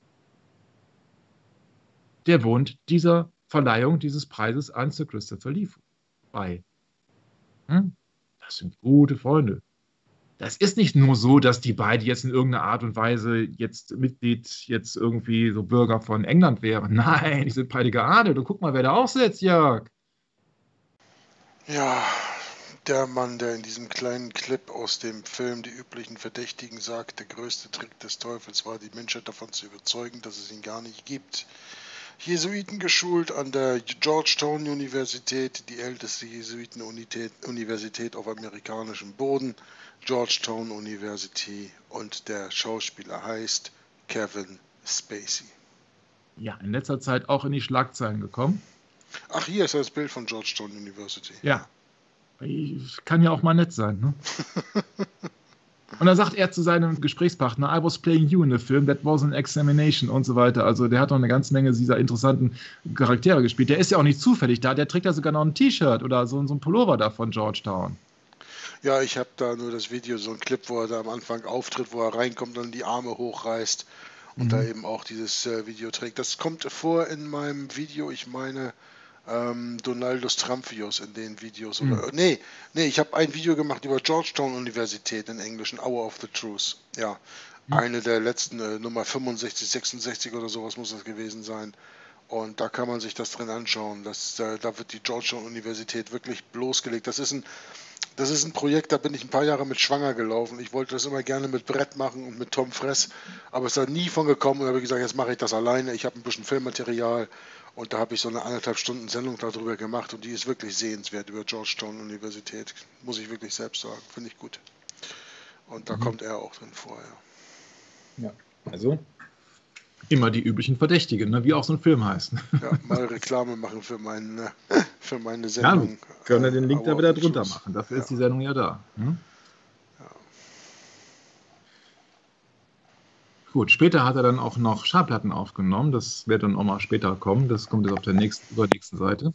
Der wohnt dieser Verleihung dieses Preises an Sir Christopher Lee bei. Das sind gute Freunde. Das ist nicht nur so, dass die beiden jetzt in irgendeiner Art und Weise jetzt Mitglied, jetzt irgendwie so Bürger von England wären. Nein, die sind beide geadelt. Und guck mal, wer da auch sitzt, Jörg. Ja, der Mann, der in diesem kleinen Clip aus dem Film Die üblichen Verdächtigen sagt, der größte Trick des Teufels war, die Menschheit davon zu überzeugen, dass es ihn gar nicht gibt. Jesuiten geschult an der Georgetown Universität, die älteste Jesuitenuniversität auf amerikanischem Boden, Georgetown University, und der Schauspieler heißt Kevin Spacey. Ja, in letzter Zeit auch in die Schlagzeilen gekommen. Ach, hier ist das Bild von Georgetown University. Ja, kann ja auch mal nett sein, ne? Und dann sagt er zu seinem Gesprächspartner, I was playing you in the film, that was an examination und so weiter. Also der hat noch eine ganze Menge dieser interessanten Charaktere gespielt. Der ist ja auch nicht zufällig da, der trägt ja sogar noch ein T-Shirt oder so ein Pullover da von Georgetown. Ja, ich habe da nur das Video, so ein Clip, wo er da am Anfang auftritt, wo er reinkommt und die Arme hochreißt und da eben auch dieses Video trägt. Das kommt vor in meinem Video, ich meine Donaldos Tramphios in den Videos. Oder, nee, ich habe ein Video gemacht über Georgetown Universität in Englischen, Hour of the Truth. Ja, eine der letzten, Nummer 65, 66 oder sowas muss das gewesen sein. Und da kann man sich das drin anschauen. Da wird die Georgetown Universität wirklich bloßgelegt. Das ist ein Projekt, da bin ich ein paar Jahre mit schwanger gelaufen. Ich wollte das immer gerne mit Brett machen und mit Tom Fress, aber es ist da nie von gekommen. Und da habe ich gesagt, jetzt mache ich das alleine. Ich habe ein bisschen Filmmaterial und da habe ich so eine 1,5 Stunden Sendung darüber gemacht und die ist wirklich sehenswert über Georgetown Universität. Muss ich wirklich selbst sagen. Finde ich gut. Und da kommt er auch drin vor, ja. Ja, also immer die üblichen Verdächtigen, ne? Wie auch so ein Film heißt. Ja, mal Reklame machen für meine Sendung. Ja, können wir den Link da wieder drunter machen. Dafür ist die Sendung ja da. Hm? Ja. Gut, später hat er dann auch noch Schallplatten aufgenommen. Das wird dann auch mal später kommen. Das kommt jetzt auf der übernächsten Seite.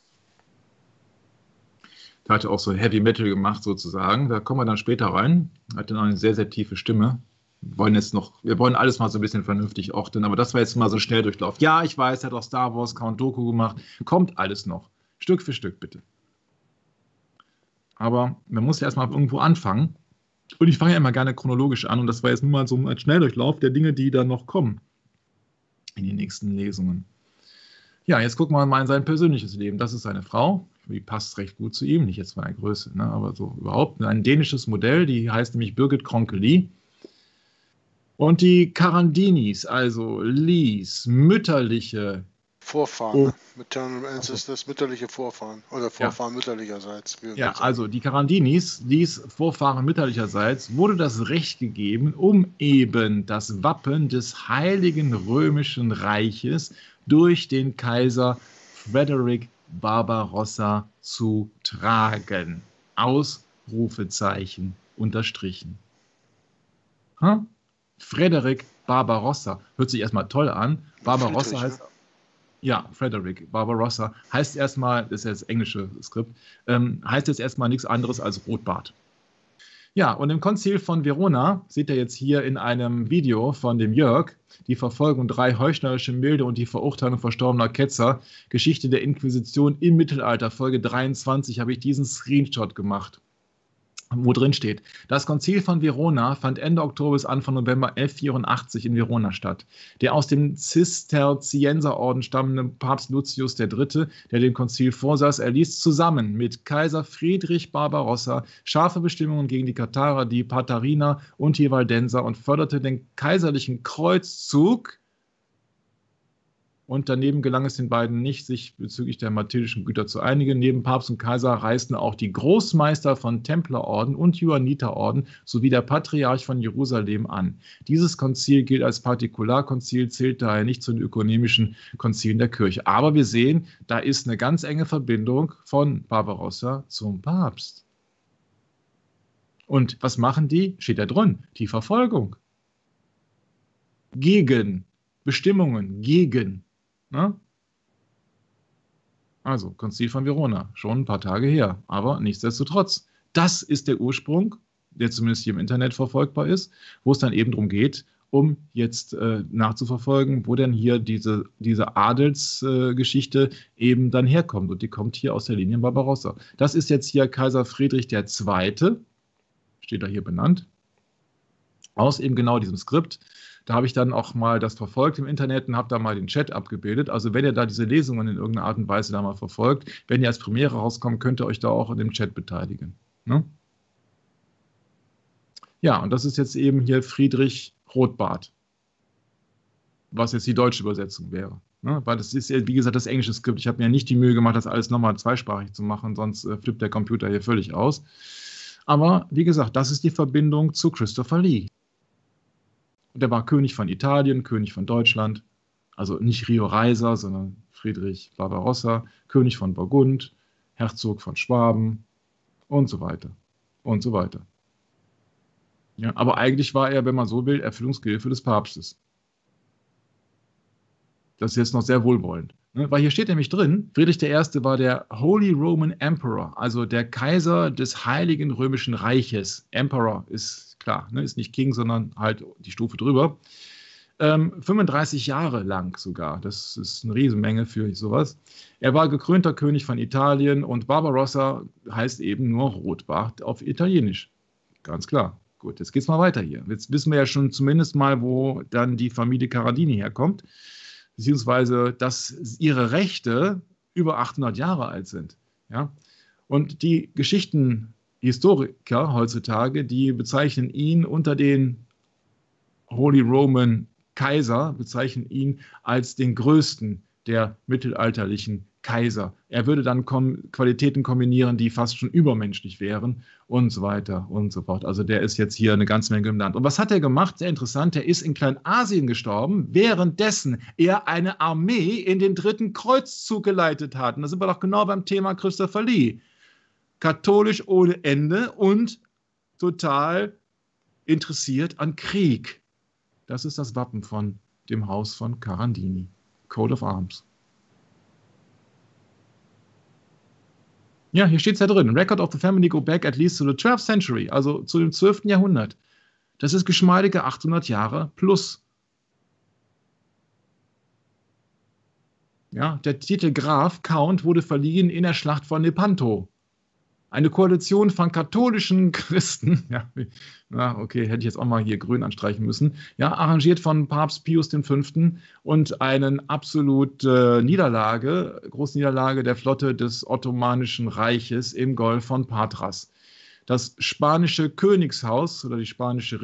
Da hat er auch so Heavy Metal gemacht sozusagen. Da kommen wir dann später rein. Hat dann auch eine sehr, sehr tiefe Stimme. Wir wollen alles mal so ein bisschen vernünftig ordnen, aber das war jetzt mal so schnell Durchlauf. Ja, ich weiß, er hat auch Star Wars, Count Dooku gemacht. Kommt alles noch. Stück für Stück, bitte. Aber man muss ja erstmal irgendwo anfangen. Und ich fange ja immer gerne chronologisch an. Und das war jetzt nur mal so ein Schnelldurchlauf der Dinge, die dann noch kommen in den nächsten Lesungen. Ja, jetzt gucken wir mal in sein persönliches Leben. Das ist seine Frau. Die passt recht gut zu ihm. Nicht jetzt von der Größe, ne, aber so überhaupt. Ein dänisches Modell, die heißt nämlich Birgit Kronkeli. Und die Karandinis, also Lies, mütterliche Vorfahren, ne? Maternal Ancestors, mütterliche Vorfahren oder Vorfahren ja. mütterlicherseits. Ja, also die Karandinis, Lies Vorfahren mütterlicherseits, wurde das Recht gegeben, um eben das Wappen des Heiligen Römischen Reiches durch den Kaiser Frederick Barbarossa zu tragen. Ausrufezeichen unterstrichen. Ha? Frederick Barbarossa. Hört sich erstmal toll an. Barbarossa heißt, ja, Frederick Barbarossa heißt erstmal, das ist ja das englische Skript, heißt jetzt erstmal nichts anderes als Rotbart. Ja, und im Konzil von Verona, seht ihr jetzt hier in einem Video von dem Jörg, die Verfolgung 3 heuchlerische Milde und die Verurteilung verstorbener Ketzer, Geschichte der Inquisition im Mittelalter, Folge 23, habe ich diesen Screenshot gemacht, wo drin steht: Das Konzil von Verona fand Ende Oktober bis Anfang November 1184 in Verona statt. Der aus dem Zisterzienserorden stammende Papst Lucius III., der dem Konzil vorsaß, erließ zusammen mit Kaiser Friedrich Barbarossa scharfe Bestimmungen gegen die Katharer, die Pathariner und die Waldenser und förderte den kaiserlichen Kreuzzug. Und daneben gelang es den beiden nicht, sich bezüglich der mathildischen Güter zu einigen. Neben Papst und Kaiser reisten auch die Großmeister von Templerorden und Johanniterorden sowie der Patriarch von Jerusalem an. Dieses Konzil gilt als Partikularkonzil, zählt daher nicht zu den ökonomischen Konzilen der Kirche. Aber wir sehen, da ist eine ganz enge Verbindung von Barbarossa zum Papst. Und was machen die? Steht da drin. Die Verfolgung. Gegen Bestimmungen, gegen. Na? Also, Konzil von Verona, schon ein paar Tage her. Aber nichtsdestotrotz, das ist der Ursprung, der zumindest hier im Internet verfolgbar ist, wo es dann eben darum geht, um jetzt nachzuverfolgen, wo denn hier diese Adelsgeschichte eben dann herkommt. Und die kommt hier aus der Linie Barbarossa. Das ist jetzt hier Kaiser Friedrich II., steht da hier benannt, aus eben genau diesem Skript. Da habe ich dann auch mal das verfolgt im Internet und habe da mal den Chat abgebildet. Also wenn ihr da diese Lesungen in irgendeiner Art und Weise da mal verfolgt, wenn ihr als Premiere rauskommt, könnt ihr euch da auch in dem Chat beteiligen. Ne? Ja, und das ist jetzt eben hier Friedrich Rotbart, was jetzt die deutsche Übersetzung wäre. Ne? Weil das ist ja, wie gesagt, das englische Skript. Ich habe mir nicht die Mühe gemacht, das alles nochmal zweisprachig zu machen, sonst flippt der Computer hier völlig aus. Aber wie gesagt, das ist die Verbindung zu Christopher Lee. Der war König von Italien, König von Deutschland, also nicht Rio Reiser, sondern Friedrich Barbarossa, König von Burgund, Herzog von Schwaben und so weiter und so weiter. Ja, aber eigentlich war er, wenn man so will, Erfüllungsgehilfe des Papstes. Das ist jetzt noch sehr wohlwollend. Ne? Weil hier steht nämlich drin, Friedrich I. war der Holy Roman Emperor, also der Kaiser des Heiligen Römischen Reiches. Emperor ist klar, ne? Ist nicht King, sondern halt die Stufe drüber. 35 Jahre lang sogar. Das ist eine Riesenmenge für sowas. Er war gekrönter König von Italien und Barbarossa heißt eben nur Rotbart auf Italienisch. Ganz klar. Gut, jetzt geht's mal weiter hier. Jetzt wissen wir ja schon zumindest mal, wo dann die Familie Carandini herkommt, beziehungsweise, dass ihre Rechte über 800 Jahre alt sind. Ja? Und die Geschichtenhistoriker heutzutage, die bezeichnen ihn unter den Holy Roman Kaiser, bezeichnen ihn als den größten der mittelalterlichen Kaiser. Er würde dann Qualitäten kombinieren, die fast schon übermenschlich wären und so weiter und so fort. Also der ist jetzt hier eine ganze Menge im Land. Und was hat er gemacht? Sehr interessant, er ist in Kleinasien gestorben, währenddessen er eine Armee in den 3. Kreuzzug geleitet hat. Und da sind wir doch genau beim Thema Christopher Lee. Katholisch ohne Ende und total interessiert an Krieg. Das ist das Wappen von dem Haus von Carandini. Coat of Arms. Ja, hier steht es ja drin. Record of the family go back at least to the 12th century, also zu dem 12. Jahrhundert. Das ist geschmeidige 800 Jahre plus. Ja, der Titel Graf Count wurde verliehen in der Schlacht von Lepanto. Eine Koalition von katholischen Christen, ja, okay, hätte ich jetzt auch mal hier grün anstreichen müssen, ja, arrangiert von Papst Pius V. und einen große Niederlage der Flotte des Ottomanischen Reiches im Golf von Patras. Das spanische Königshaus oder die spanische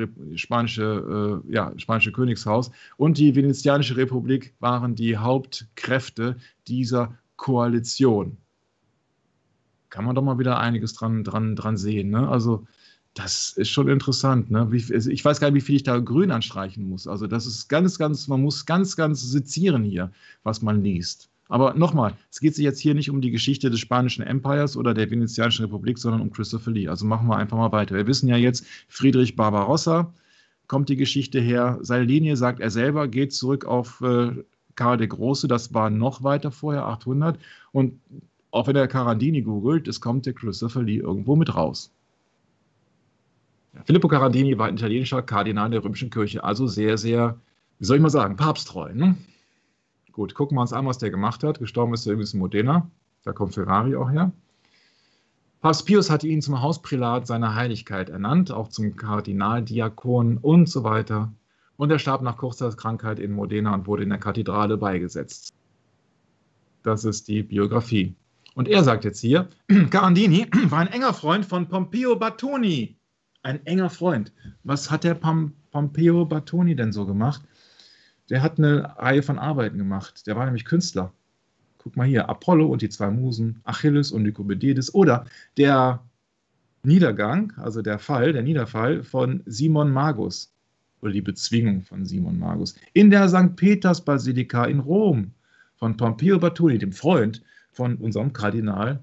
Königshaus und die Venezianische Republik waren die Hauptkräfte dieser Koalition. Kann man doch mal wieder einiges dran sehen. Ne? Also das ist schon interessant. Ne? Ich weiß gar nicht, wie viel ich da grün anstreichen muss. Also das ist man muss ganz sezieren hier, was man liest. Aber nochmal, es geht sich jetzt hier nicht um die Geschichte des Spanischen Empires oder der Venezianischen Republik, sondern um Christopher Lee. Also machen wir einfach mal weiter. Wir wissen ja jetzt, Friedrich Barbarossa, kommt die Geschichte her. Seine Linie, sagt er selber, geht zurück auf Karl der Große. Das war noch weiter vorher, 800. Und auch wenn er Carandini googelt, es kommt der Christopher Lee irgendwo mit raus. Filippo Carandini war ein italienischer Kardinal der Römischen Kirche, also sehr, sehr, wie soll ich mal sagen, papsttreu. Ne? Gut, gucken wir uns an, was der gemacht hat. Gestorben ist er übrigens in Modena. Da kommt Ferrari auch her. Papst Pius hatte ihn zum Hausprälat seiner Heiligkeit ernannt, auch zum Kardinaldiakon und so weiter. Und er starb nach kurzer Krankheit in Modena und wurde in der Kathedrale beigesetzt. Das ist die Biografie. Und er sagt jetzt hier, Carandini war ein enger Freund von Pompeo Battoni. Ein enger Freund. Was hat der Pompeo Battoni denn so gemacht? Der hat eine Reihe von Arbeiten gemacht. Der war nämlich Künstler. Guck mal hier, Apollo und die zwei Musen, Achilles und Lykomedes oder der Niedergang, also der Niederfall von Simon Magus oder die Bezwingung von Simon Magus in der St. Peters-Basilika in Rom von Pompeo Battoni, dem Freund von unserem Kardinal.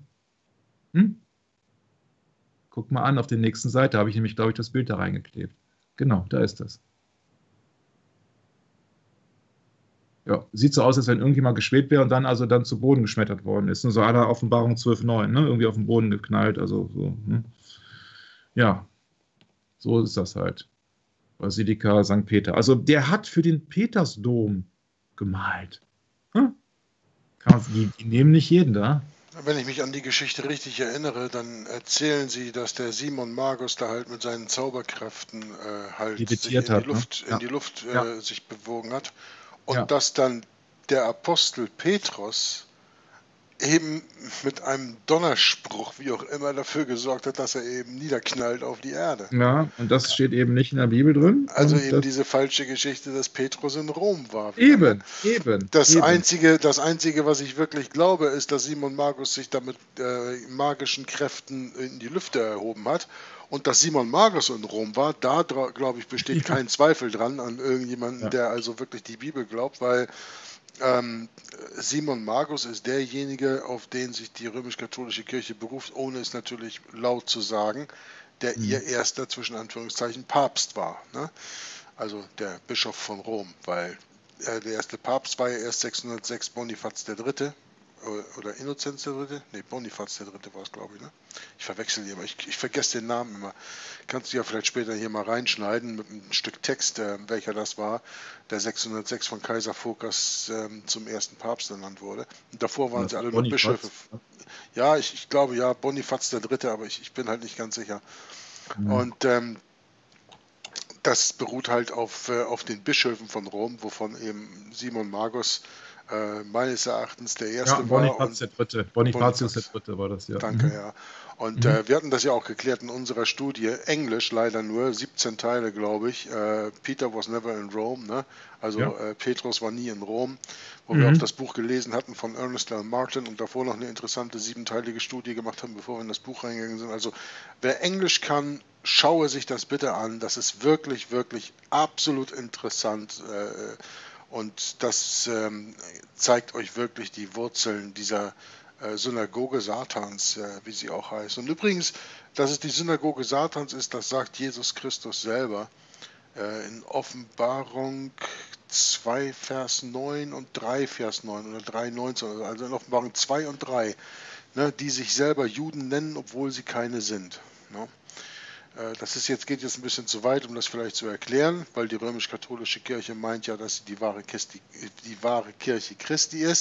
Guck mal an, auf der nächsten Seite habe ich nämlich, glaube ich, das Bild da reingeklebt. Genau, da ist das. Ja, sieht so aus, als wenn irgendjemand geschwebt wäre und dann zu Boden geschmettert worden ist. So einer Offenbarung 12,9, ne? Irgendwie auf den Boden geknallt. Also so. Ja, so ist das halt. Basilika St. Peter. Also der hat für den Petersdom gemalt. Die nehmen nicht jeden da. Wenn ich mich an die Geschichte richtig erinnere, dann erzählen sie, dass der Simon Magus da halt mit seinen Zauberkräften sich in die Luft sich bewogen hat. Und dass dann der Apostel Petrus eben mit einem Donnerspruch, wie auch immer, dafür gesorgt hat, dass er eben niederknallt auf die Erde. Ja, und das steht eben nicht in der Bibel drin. Also eben diese falsche Geschichte, dass Petrus in Rom war. Eben. Das Einzige, was ich wirklich glaube, ist, dass Simon Magus sich damit magischen Kräften in die Lüfte erhoben hat. Und dass Simon Magus in Rom war, da glaube ich, besteht kein Zweifel dran an irgendjemanden, der also wirklich die Bibel glaubt, weil Simon Magus ist derjenige, auf den sich die römisch-katholische Kirche beruft, ohne es natürlich laut zu sagen, der ihr erster, zwischen Anführungszeichen, Papst war. Ne? Also der Bischof von Rom, weil der erste Papst war ja erst 606 Bonifaz III. Oder Innozenz III. Ne, Bonifaz III. war es, glaube ich. Ne? Ich verwechsel die immer. Ich vergesse den Namen immer. Kannst du ja vielleicht später hier mal reinschneiden mit einem Stück Text, welcher das war, der 606 von Kaiser Phokas zum ersten Papst ernannt wurde. Und davor waren sie alle nur Bischöfe. Ja, ich glaube ja, Bonifaz III., aber ich bin halt nicht ganz sicher. Und das beruht halt auf den Bischöfen von Rom, wovon eben Simon Magus meines Erachtens der erste war. Bonifatius III. war das, ja. Danke, ja. Und wir hatten das ja auch geklärt in unserer Studie, Englisch leider nur, 17 Teile, glaube ich. Peter was never in Rome, ne? Also Petrus war nie in Rom, wo wir auch das Buch gelesen hatten von Ernest L. Martin und davor noch eine interessante 7-teilige Studie gemacht haben, bevor wir in das Buch reingegangen sind. Also wer Englisch kann, schaue sich das bitte an. Das ist wirklich, wirklich absolut interessant. Und das zeigt euch wirklich die Wurzeln dieser Synagoge Satans, wie sie auch heißt. Und übrigens, dass es die Synagoge Satans ist, das sagt Jesus Christus selber in Offenbarung 2, Vers 9 und 3, Vers 9 oder 3, 19, also in Offenbarung 2 und 3, ne, die sich selber Juden nennen, obwohl sie keine sind. Ne? Geht jetzt ein bisschen zu weit, um das vielleicht zu erklären, weil die römisch-katholische Kirche meint ja, dass sie die wahre Kirche Christi ist.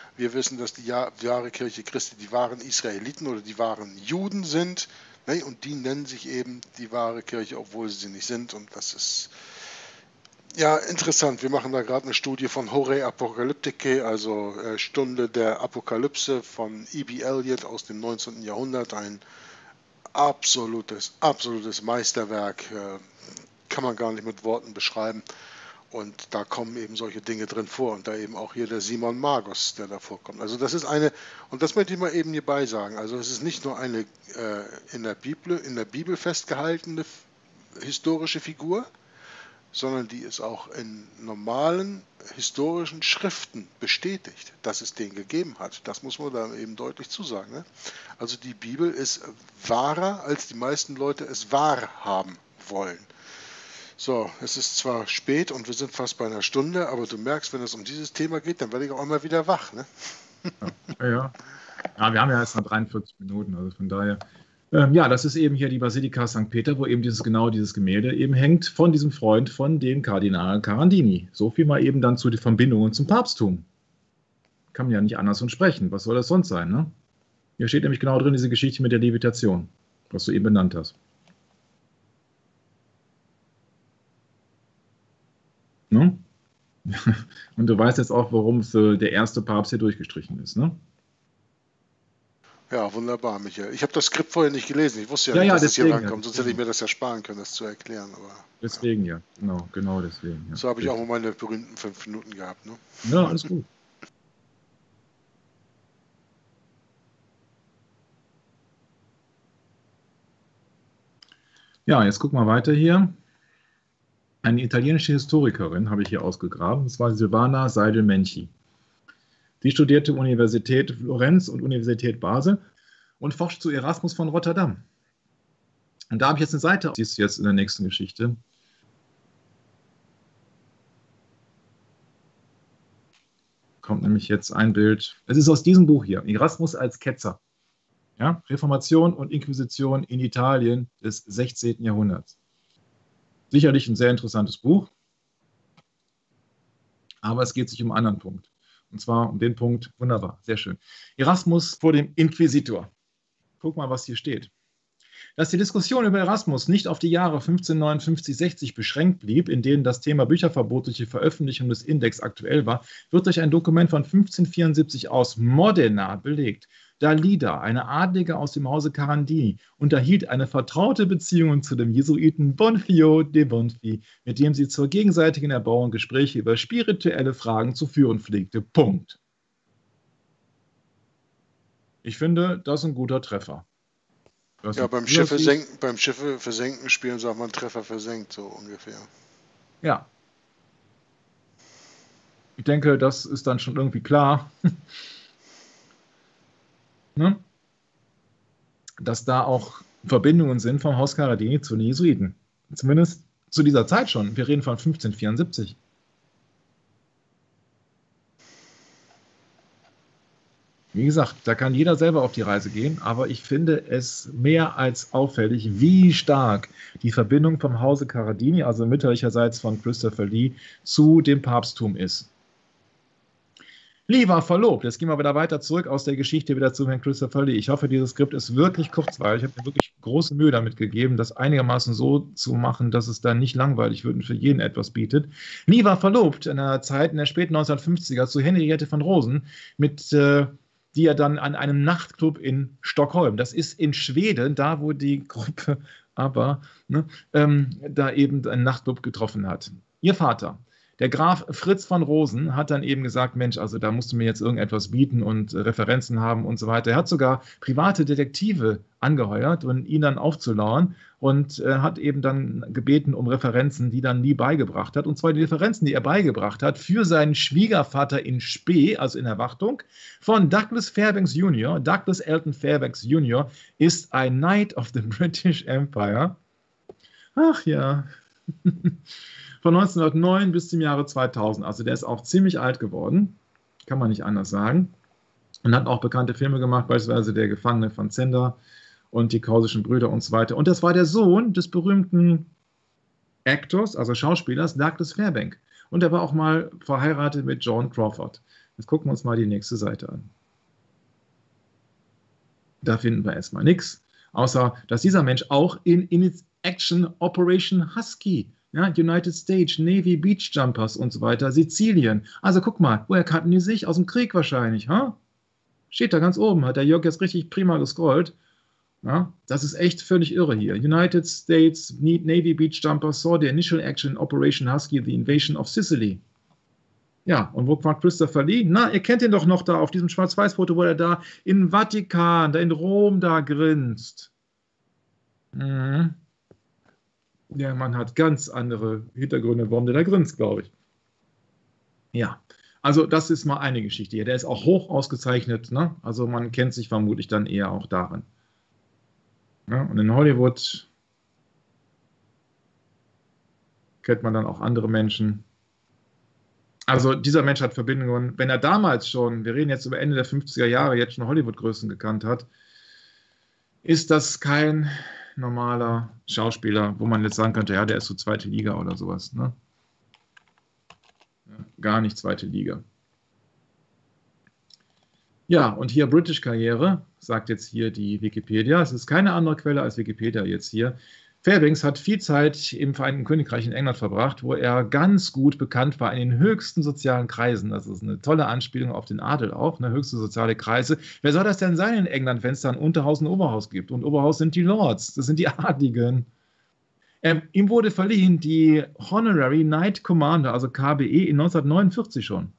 Wir wissen, dass die wahre Kirche Christi die wahren Israeliten oder die wahren Juden sind. Ne? Und die nennen sich eben die wahre Kirche, obwohl sie nicht sind. Und das ist ja interessant. Wir machen da gerade eine Studie von Horae Apocalypticae, also Stunde der Apokalypse von E.B. Elliott aus dem 19. Jahrhundert. Ein absolutes Meisterwerk. Kann man gar nicht mit Worten beschreiben. Und da kommen eben solche Dinge drin vor und da eben auch hier der Simon Magus, der da vorkommt. Also das ist eine, und das möchte ich mal eben hierbei sagen, also es ist nicht nur eine in der Bibel festgehaltene historische Figur, sondern die ist auch in normalen historischen Schriften bestätigt, dass es den gegeben hat. Das muss man da eben deutlich zusagen. Ne? Also die Bibel ist wahrer, als die meisten Leute es wahrhaben wollen. So, es ist zwar spät und wir sind fast bei einer Stunde, aber du merkst, wenn es um dieses Thema geht, dann werde ich auch immer wieder wach. Ne? Ja, wir haben ja jetzt noch 43 Minuten, also von daher. Ja, das ist eben hier die Basilika St. Peter, wo eben dieses Gemälde eben hängt von diesem Freund von dem Kardinal Carandini. So viel mal eben dann zu den Verbindungen zum Papsttum. Kann man ja nicht anders von sprechen. Was soll das sonst sein, ne? Hier steht nämlich genau drin diese Geschichte mit der Levitation, was du eben benannt hast. Ne? Und du weißt jetzt auch, warum der erste Papst hier durchgestrichen ist, ne? Ja, wunderbar, Michael. Ich habe das Skript vorher nicht gelesen. Ich wusste ja, Ja, nicht, ja, dass es hier deswegen, rankommt. Sonst hätte ich mir das ja sparen können, das zu erklären. Aber Deswegen ja, genau deswegen. Ja. so habe ich auch mal meine berühmten 5 Minuten gehabt. Ne? Ja, alles gut. Ja, jetzt guck mal weiter hier. Eine italienische Historikerin habe ich hier ausgegraben. Das war Silvana Seidel-Menchi. Sie studierte Universität Florenz und Universität Basel und forscht zu Erasmus von Rotterdam. Und da habe ich jetzt eine Seite, die ist jetzt in der nächsten Geschichte. Kommt nämlich jetzt ein Bild. Es ist aus diesem Buch hier, Erasmus als Ketzer. Ja, Reformation und Inquisition in Italien des 16. Jahrhunderts. Sicherlich ein sehr interessantes Buch, aber es geht sich um einen anderen Punkt. Und zwar um den Punkt, wunderbar, sehr schön. Erasmus vor dem Inquisitor. Guck mal, was hier steht. Dass die Diskussion über Erasmus nicht auf die Jahre 1559-60 beschränkt blieb, in denen das Thema bücherverbotliche Veröffentlichung des Index aktuell war, wird durch ein Dokument von 1574 aus Modena belegt. Dalida, eine Adlige aus dem Hause Carandini, unterhielt eine vertraute Beziehung zu dem Jesuiten Bonfio de Bonfi, mit dem sie zur gegenseitigen Erbauung Gespräche über spirituelle Fragen zu führen pflegte. Punkt. Ich finde, das ist ein guter Treffer. Ja, beim Schiffe versenken spielen, sagt man Treffer versenkt, so ungefähr. Ja. Ich denke, das ist dann schon irgendwie klar, ne? Dass da auch Verbindungen sind vom Haus Carandini zu den Jesuiten. Zumindest zu dieser Zeit schon. Wir reden von 1574. Wie gesagt, da kann jeder selber auf die Reise gehen, aber ich finde es mehr als auffällig, wie stark die Verbindung vom Hause Carandini, also mütterlicherseits von Christopher Lee, zu dem Papsttum ist. Lee war verlobt. Jetzt gehen wir wieder weiter zurück aus der Geschichte wieder zu Herrn Christopher Lee. Ich hoffe, dieses Skript ist wirklich kurzweilig. Ich habe mir wirklich große Mühe damit gegeben, das einigermaßen so zu machen, dass es dann nicht langweilig wird und für jeden etwas bietet. Lee war verlobt in einer Zeit in der späten 1950er zu Henriette von Rosen, die er dann an einem Nachtclub in Stockholm, das ist in Schweden, da wo die Gruppe aber da eben einen Nachtclub getroffen hat. Ihr Vater, der Graf Fritz von Rosen, hat dann eben gesagt, Mensch, also da musst du mir jetzt irgendetwas bieten und Referenzen haben und so weiter. Er hat sogar private Detektive angeheuert, um ihn dann aufzulauern und hat eben dann gebeten um Referenzen, die dann nie beigebracht hat. Und zwar die Referenzen, die er beigebracht hat für seinen Schwiegervater in Spee, also in Erwartung, von Douglas Fairbanks Jr. Douglas Elton Fairbanks Jr. ist ein Knight of the British Empire. Ach ja. Von 1909 bis zum Jahre 2000. Also der ist auch ziemlich alt geworden, kann man nicht anders sagen. Und hat auch bekannte Filme gemacht, beispielsweise Der Gefangene von Zenda und Die Kausischen Brüder und so weiter. Und das war der Sohn des berühmten Actors, also Schauspielers, Douglas Fairbank. Und er war auch mal verheiratet mit Joan Crawford. Jetzt gucken wir uns mal die nächste Seite an. Da finden wir erstmal nichts, außer dass dieser Mensch auch in its Action Operation Husky, ja, United States, Navy Beach Jumpers und so weiter, Sizilien. Also guck mal, woher kannten die sich? Aus dem Krieg wahrscheinlich, ha? Steht da ganz oben, hat der Jörg jetzt richtig prima gescrollt. Ja, das ist echt völlig irre hier. United States Navy Beach Jumpers saw the initial action in Operation Husky, the invasion of Sicily. Ja, und wo war Christopher Lee? Na, ihr kennt ihn doch noch da auf diesem Schwarz-Weiß-Foto, wo er da in Vatikan, da in Rom da grinst. Mhm. Der Mann hat ganz andere Hintergründe, warum der da grinst, glaube ich. Ja, also das ist mal eine Geschichte hier. Der ist auch hoch ausgezeichnet, ne? Also man kennt sich vermutlich dann eher auch daran. Ja, und in Hollywood kennt man dann auch andere Menschen. Also dieser Mensch hat Verbindungen, wenn er damals schon, wir reden jetzt über Ende der 50er Jahre, jetzt schon Hollywood-Größen gekannt hat, ist das kein normaler Schauspieler, wo man jetzt sagen könnte, ja, der ist so zweite Liga oder sowas. Ne? Ja, gar nicht zweite Liga. Ja, und hier British-Karriere, sagt jetzt hier die Wikipedia. Es ist keine andere Quelle als Wikipedia jetzt hier. Fairbanks hat viel Zeit im Vereinigten Königreich in England verbracht, wo er ganz gut bekannt war in den höchsten sozialen Kreisen. Das ist eine tolle Anspielung auf den Adel auch, ne? Höchste soziale Kreise. Wer soll das denn sein in England, wenn es da ein Unterhaus und ein Oberhaus gibt? Und Oberhaus sind die Lords, das sind die Adligen. Ihm wurde verliehen die Honorary Knight Commander, also KBE, in 1949 schon.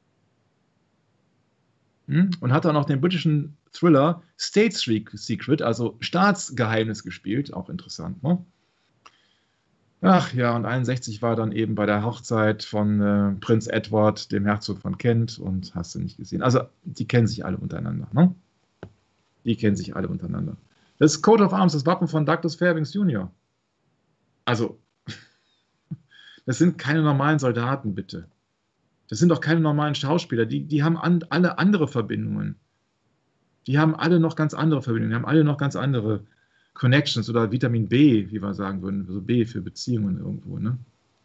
Und hat dann auch den britischen Thriller State Secret, also Staatsgeheimnis gespielt, auch interessant, ne? Ach ja, und 61 war dann eben bei der Hochzeit von Prinz Edward, dem Herzog von Kent, und hast du nicht gesehen. Also, die kennen sich alle untereinander, ne? Die kennen sich alle untereinander. Das Coat of Arms, das Wappen von Douglas Fairbanks Jr. Also, das sind keine normalen Soldaten, bitte. Das sind doch keine normalen Schauspieler. Die haben alle andere Verbindungen. Die haben alle noch ganz andere Verbindungen. Die haben alle noch ganz andere Connections oder Vitamin B, wie wir sagen würden. Also B für Beziehungen irgendwo. Ne?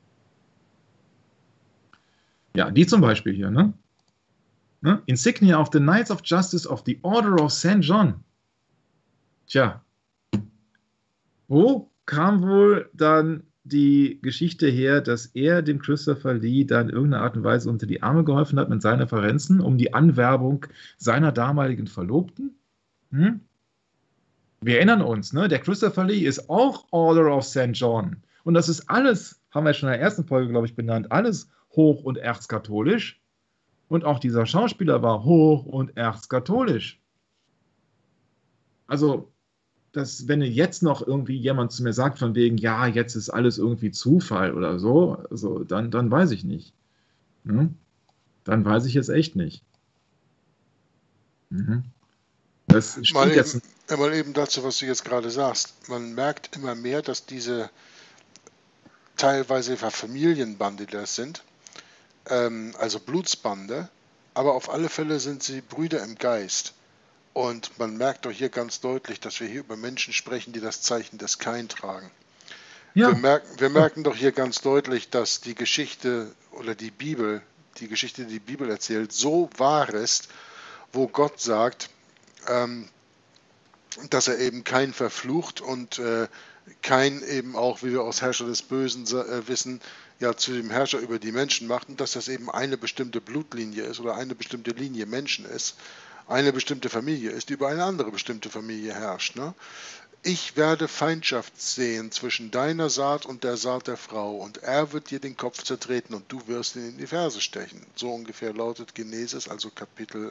Ja, die zum Beispiel hier. Ne? Insignia of the Knights of Justice of the Order of St. John. Tja. Wo kam wohl dann die Geschichte her, dass er dem Christopher Lee dann in irgendeiner Art und Weise unter die Arme geholfen hat mit seinen Referenzen um die Anwerbung seiner damaligen Verlobten? Wir erinnern uns, ne? Der Christopher Lee ist auch Order of St. John. Und das ist alles, haben wir schon in der ersten Folge, glaube ich, benannt, alles hoch- und erzkatholisch. Und auch dieser Schauspieler war hoch- und erzkatholisch. Also, wenn jetzt noch irgendwie jemand zu mir sagt, von wegen, ja, jetzt ist alles irgendwie Zufall oder so, also dann weiß ich nicht. Dann weiß ich jetzt echt nicht. Das spielt jetzt. Mal eben dazu, was du jetzt gerade sagst. Man merkt immer mehr, dass diese teilweise Familienbande das sind, also Blutsbande, aber auf alle Fälle sind sie Brüder im Geist. Und man merkt doch hier ganz deutlich, dass wir hier über Menschen sprechen, die das Zeichen des Kain tragen. Ja. Wir merken doch hier ganz deutlich, dass die Geschichte oder die Bibel, die Geschichte, die die Bibel erzählt, so wahr ist, wo Gott sagt, dass er eben Kain verflucht und Kain eben auch, wie wir aus Herrscher des Bösen wissen, ja zu dem Herrscher über die Menschen macht und dass das eben eine bestimmte Blutlinie ist oder eine bestimmte Linie Menschen ist, eine bestimmte Familie ist, die über eine andere bestimmte Familie herrscht. Ne? Ich werde Feindschaft sehen zwischen deiner Saat und der Saat der Frau und er wird dir den Kopf zertreten und du wirst ihn in die Ferse stechen. So ungefähr lautet Genesis, also Kapitel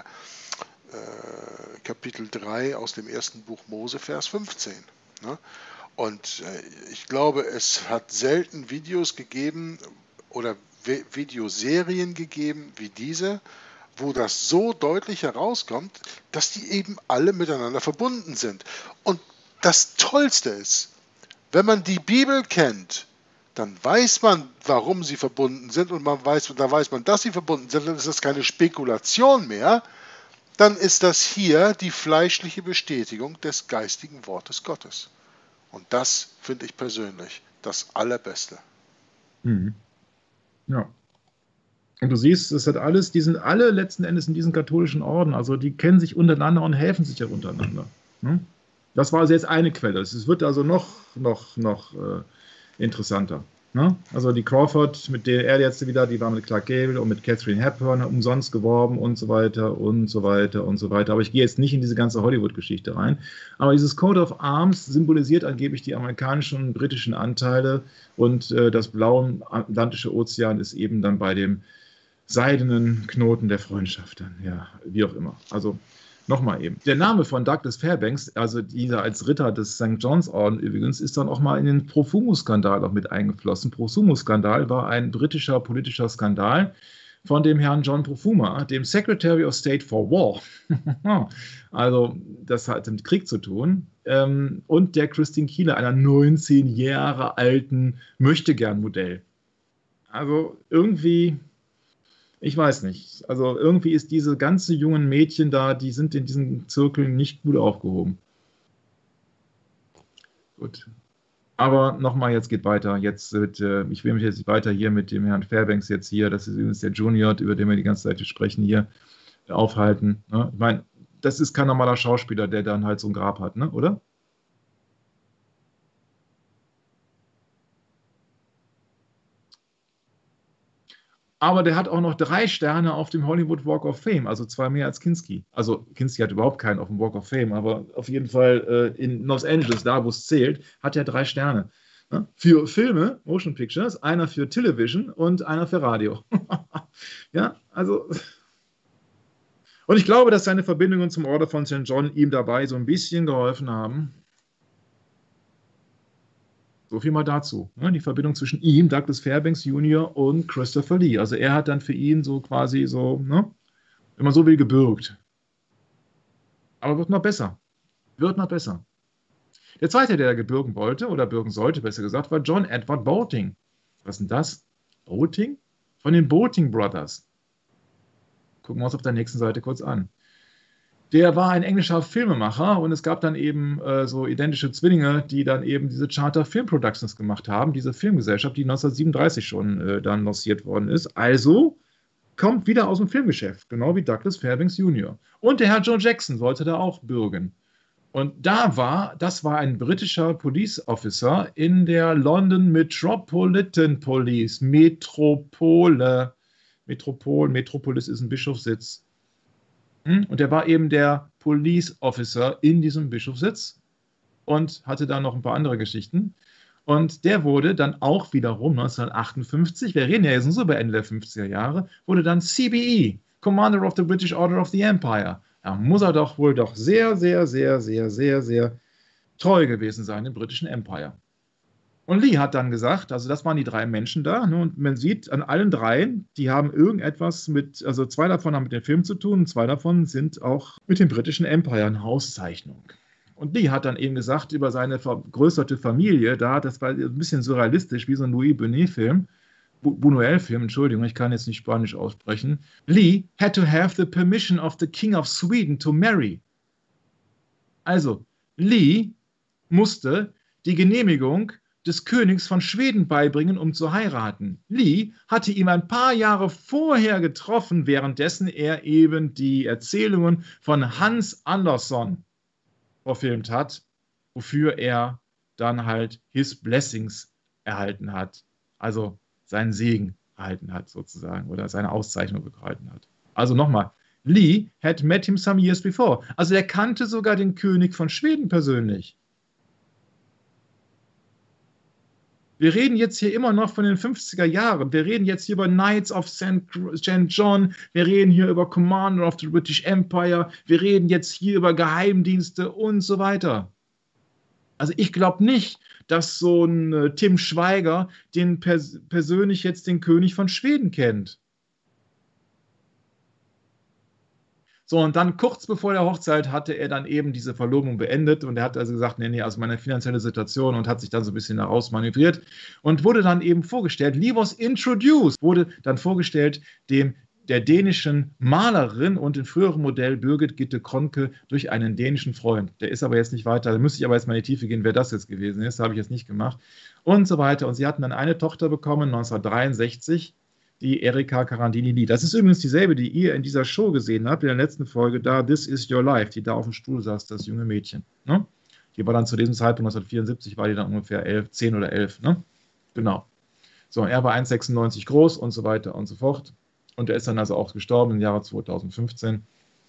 3 aus dem ersten Buch Mose, Vers 15. Ne? Und ich glaube, es hat selten Videos gegeben oder Videoserien gegeben wie diese, wo das so deutlich herauskommt, dass die eben alle miteinander verbunden sind. Und das Tollste ist, wenn man die Bibel kennt, dann weiß man, warum sie verbunden sind und da weiß man, dass sie verbunden sind, dann ist das keine Spekulation mehr, dann ist das hier die fleischliche Bestätigung des geistigen Wortes Gottes. Und das finde ich persönlich das Allerbeste. Ja. Und du siehst, das hat alles, die sind alle letzten Endes in diesen katholischen Orden, also die kennen sich untereinander und helfen sich ja untereinander. Ne? Das war also jetzt eine Quelle. Es wird also noch interessanter. Ne? Also die Crawford, mit der er jetzt wieder, die war mit Clark Gable und mit Catherine Hepburn umsonst geworben und so weiter und so weiter und so weiter. Aber ich gehe jetzt nicht in diese ganze Hollywood-Geschichte rein. Aber dieses Coat of Arms symbolisiert angeblich die amerikanischen und britischen Anteile und das blaue Atlantische Ozean ist eben dann bei dem seidenen Knoten der Freundschaft dann. Ja, wie auch immer. Also nochmal eben. Der Name von Douglas Fairbanks, also dieser als Ritter des St. John's Orden übrigens, ist dann auch mal in den Profumo-Skandal auch mit eingeflossen. Profumo-Skandal war ein britischer politischer Skandal von dem Herrn John Profuma, dem Secretary of State for War. Also das hat mit Krieg zu tun. Und der Christine Keeler, einer 19 Jahre alten Möchtegern-Modell. Also irgendwie... Ich weiß nicht. Also irgendwie ist diese ganze jungen Mädchen da, die sind in diesen Zirkeln nicht gut aufgehoben. Gut. Aber nochmal, jetzt geht weiter. Jetzt ich will mich jetzt weiter hier mit dem Herrn Fairbanks jetzt hier, das ist übrigens der Junior, über den wir die ganze Zeit sprechen, hier aufhalten. Ne? Ich meine, das ist kein normaler Schauspieler, der dann halt so ein Grab hat, ne? Oder? Aber der hat auch noch 3 Sterne auf dem Hollywood Walk of Fame, also 2 mehr als Kinski. Also Kinski hat überhaupt keinen auf dem Walk of Fame, aber auf jeden Fall in Los Angeles, da wo es zählt, hat er 3 Sterne. Ne? Für Filme, Motion Pictures, einer für Television und einer für Radio. Ja, also... Und ich glaube, dass seine Verbindungen zum Order von St. John ihm dabei so ein bisschen geholfen haben. So viel mal dazu. Ne? Die Verbindung zwischen ihm, Douglas Fairbanks Jr. und Christopher Lee. Also er hat dann für ihn so quasi so, ne, wenn man so will, gebürgt. Aber wird noch besser. Wird noch besser. Der zweite, der gebürgen wollte, oder bürgen sollte, besser gesagt, war John Edward Boating. Was ist denn das? Boating? Von den Boating Brothers. Gucken wir uns auf der nächsten Seite kurz an. Der war ein englischer Filmemacher und es gab dann eben so identische Zwillinge, die dann eben diese Charter Film Productions gemacht haben, diese Filmgesellschaft, die 1937 schon dann lanciert worden ist. Also kommt wieder aus dem Filmgeschäft, genau wie Douglas Fairbanks Jr. Und der Herr Joe Jackson sollte da auch bürgen. Und das war ein britischer Police Officer in der London Metropolitan Police. Metropolis ist ein Bischofssitz. Und der war eben der Police Officer in diesem Bischofssitz und hatte da noch ein paar andere Geschichten. Und der wurde dann auch wiederum 1958, wir reden ja jetzt so bei Ende der 50er Jahre, wurde dann CBE, Commander of the British Order of the Empire. Da muss er doch wohl doch sehr, sehr, sehr, sehr, sehr, sehr treu gewesen sein im britischen Empire. Und Lee hat dann gesagt, also das waren die 3 Menschen da, ne, und man sieht an allen 3, die haben irgendetwas mit, also 2 davon haben mit dem Film zu tun und 2 davon sind auch mit dem britischen Empire eine Auszeichnung. Und Lee hat dann eben gesagt über seine vergrößerte Familie da, das war ein bisschen surrealistisch, wie so ein Louis Buñuel-Film, Buñuel-Film, Entschuldigung, ich kann jetzt nicht Spanisch aussprechen. Lee had to have the permission of the King of Sweden to marry. Also, Lee musste die Genehmigung des Königs von Schweden beibringen, um zu heiraten. Lee hatte ihn ein paar Jahre vorher getroffen, währenddessen er eben die Erzählungen von Hans Andersson verfilmt hat, wofür er dann halt his blessings erhalten hat, also seinen Segen erhalten hat sozusagen oder seine Auszeichnung erhalten hat. Also nochmal, Lee had met him some years before. Also er kannte sogar den König von Schweden persönlich. Wir reden jetzt hier immer noch von den 50er Jahren. Wir reden jetzt hier über Knights of St. John. Wir reden hier über Commander of the British Empire. Wir reden jetzt hier über Geheimdienste und so weiter. Also ich glaube nicht, dass so ein Tim Schweiger persönlich jetzt den König von Schweden kennt. So, und dann kurz bevor der Hochzeit hatte er dann eben diese Verlobung beendet und er hat also gesagt, nee, also meine finanzielle Situation und hat sich dann so ein bisschen daraus manövriert und wurde dann eben vorgestellt, Lee was introduced, wurde dann vorgestellt der dänischen Malerin und im früheren Modell Birgit Gitte Kronke durch einen dänischen Freund. Der ist aber jetzt nicht weiter, da müsste ich aber jetzt mal in die Tiefe gehen, wer das jetzt gewesen ist, habe ich jetzt nicht gemacht und so weiter. Und sie hatten dann eine Tochter bekommen, 1963, die Erika Carandini-Lee. Das ist übrigens dieselbe, die ihr in dieser Show gesehen habt, in der letzten Folge, da This Is Your Life, die da auf dem Stuhl saß, das junge Mädchen. Ne? Die war dann zu diesem Zeitpunkt, 1974, war die dann ungefähr 10 oder 11. Ne? Genau. So, er war 1,96 groß und so weiter und so fort. Und er ist dann also auch gestorben im Jahre 2015.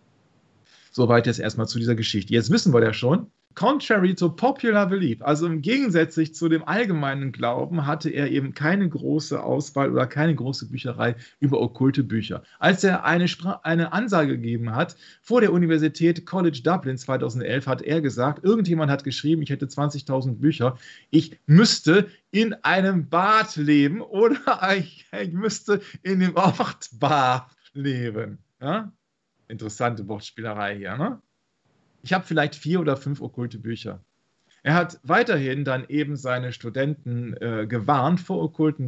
Soweit jetzt erstmal zu dieser Geschichte. Jetzt wissen wir ja schon, contrary to popular belief, also im Gegensatz zu dem allgemeinen Glauben, hatte er eben keine große Auswahl oder keine große Bücherei über okkulte Bücher. Als er eine Ansage gegeben hat vor der Universität College Dublin 2011, hat er gesagt, irgendjemand hat geschrieben, ich hätte 20.000 Bücher, ich müsste in einem Bad leben oder ich müsste in dem Ort Bath leben. Ja? Interessante Wortspielerei hier, ne? Ich habe vielleicht 4 oder 5 okkulte Bücher. Er hat weiterhin dann eben seine Studenten gewarnt vor okkulten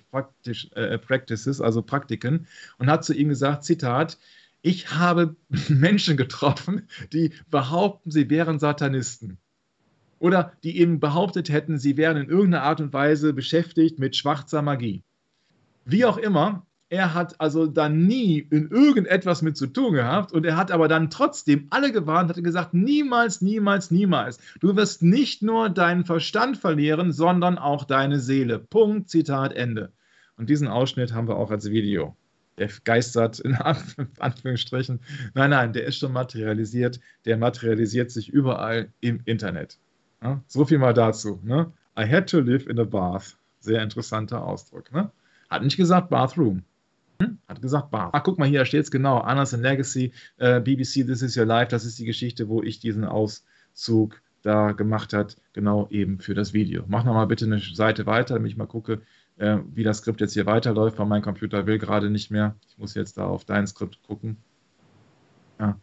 Practices, also Praktiken, und hat zu ihm gesagt, Zitat, ich habe Menschen getroffen, die behaupten, sie wären Satanisten. Oder die eben behauptet hätten, sie wären in irgendeiner Art und Weise beschäftigt mit schwarzer Magie. Wie auch immer, er hat also dann nie in irgendetwas mit zu tun gehabt und er hat aber dann trotzdem alle gewarnt, hat gesagt, niemals, niemals, niemals. Du wirst nicht nur deinen Verstand verlieren, sondern auch deine Seele. Punkt, Zitat, Ende. Und diesen Ausschnitt haben wir auch als Video. Der geistert in Anführungsstrichen. Nein, der ist schon materialisiert. Der materialisiert sich überall im Internet. Ja, so viel mal dazu. Ne? I had to live in a bath. Sehr interessanter Ausdruck. Ne? Hat nicht gesagt Bathroom. Hat gesagt Bath. Ach, guck mal hier, da steht es genau. Honors and Legacy, BBC This Is Your Life. Das ist die Geschichte, wo ich diesen Auszug da gemacht habe. Genau eben für das Video. Mach nochmal bitte eine Seite weiter, damit ich mal gucke, wie das Skript jetzt hier weiterläuft, weil mein Computer will gerade nicht mehr. Ich muss jetzt da auf dein Skript gucken. Ja.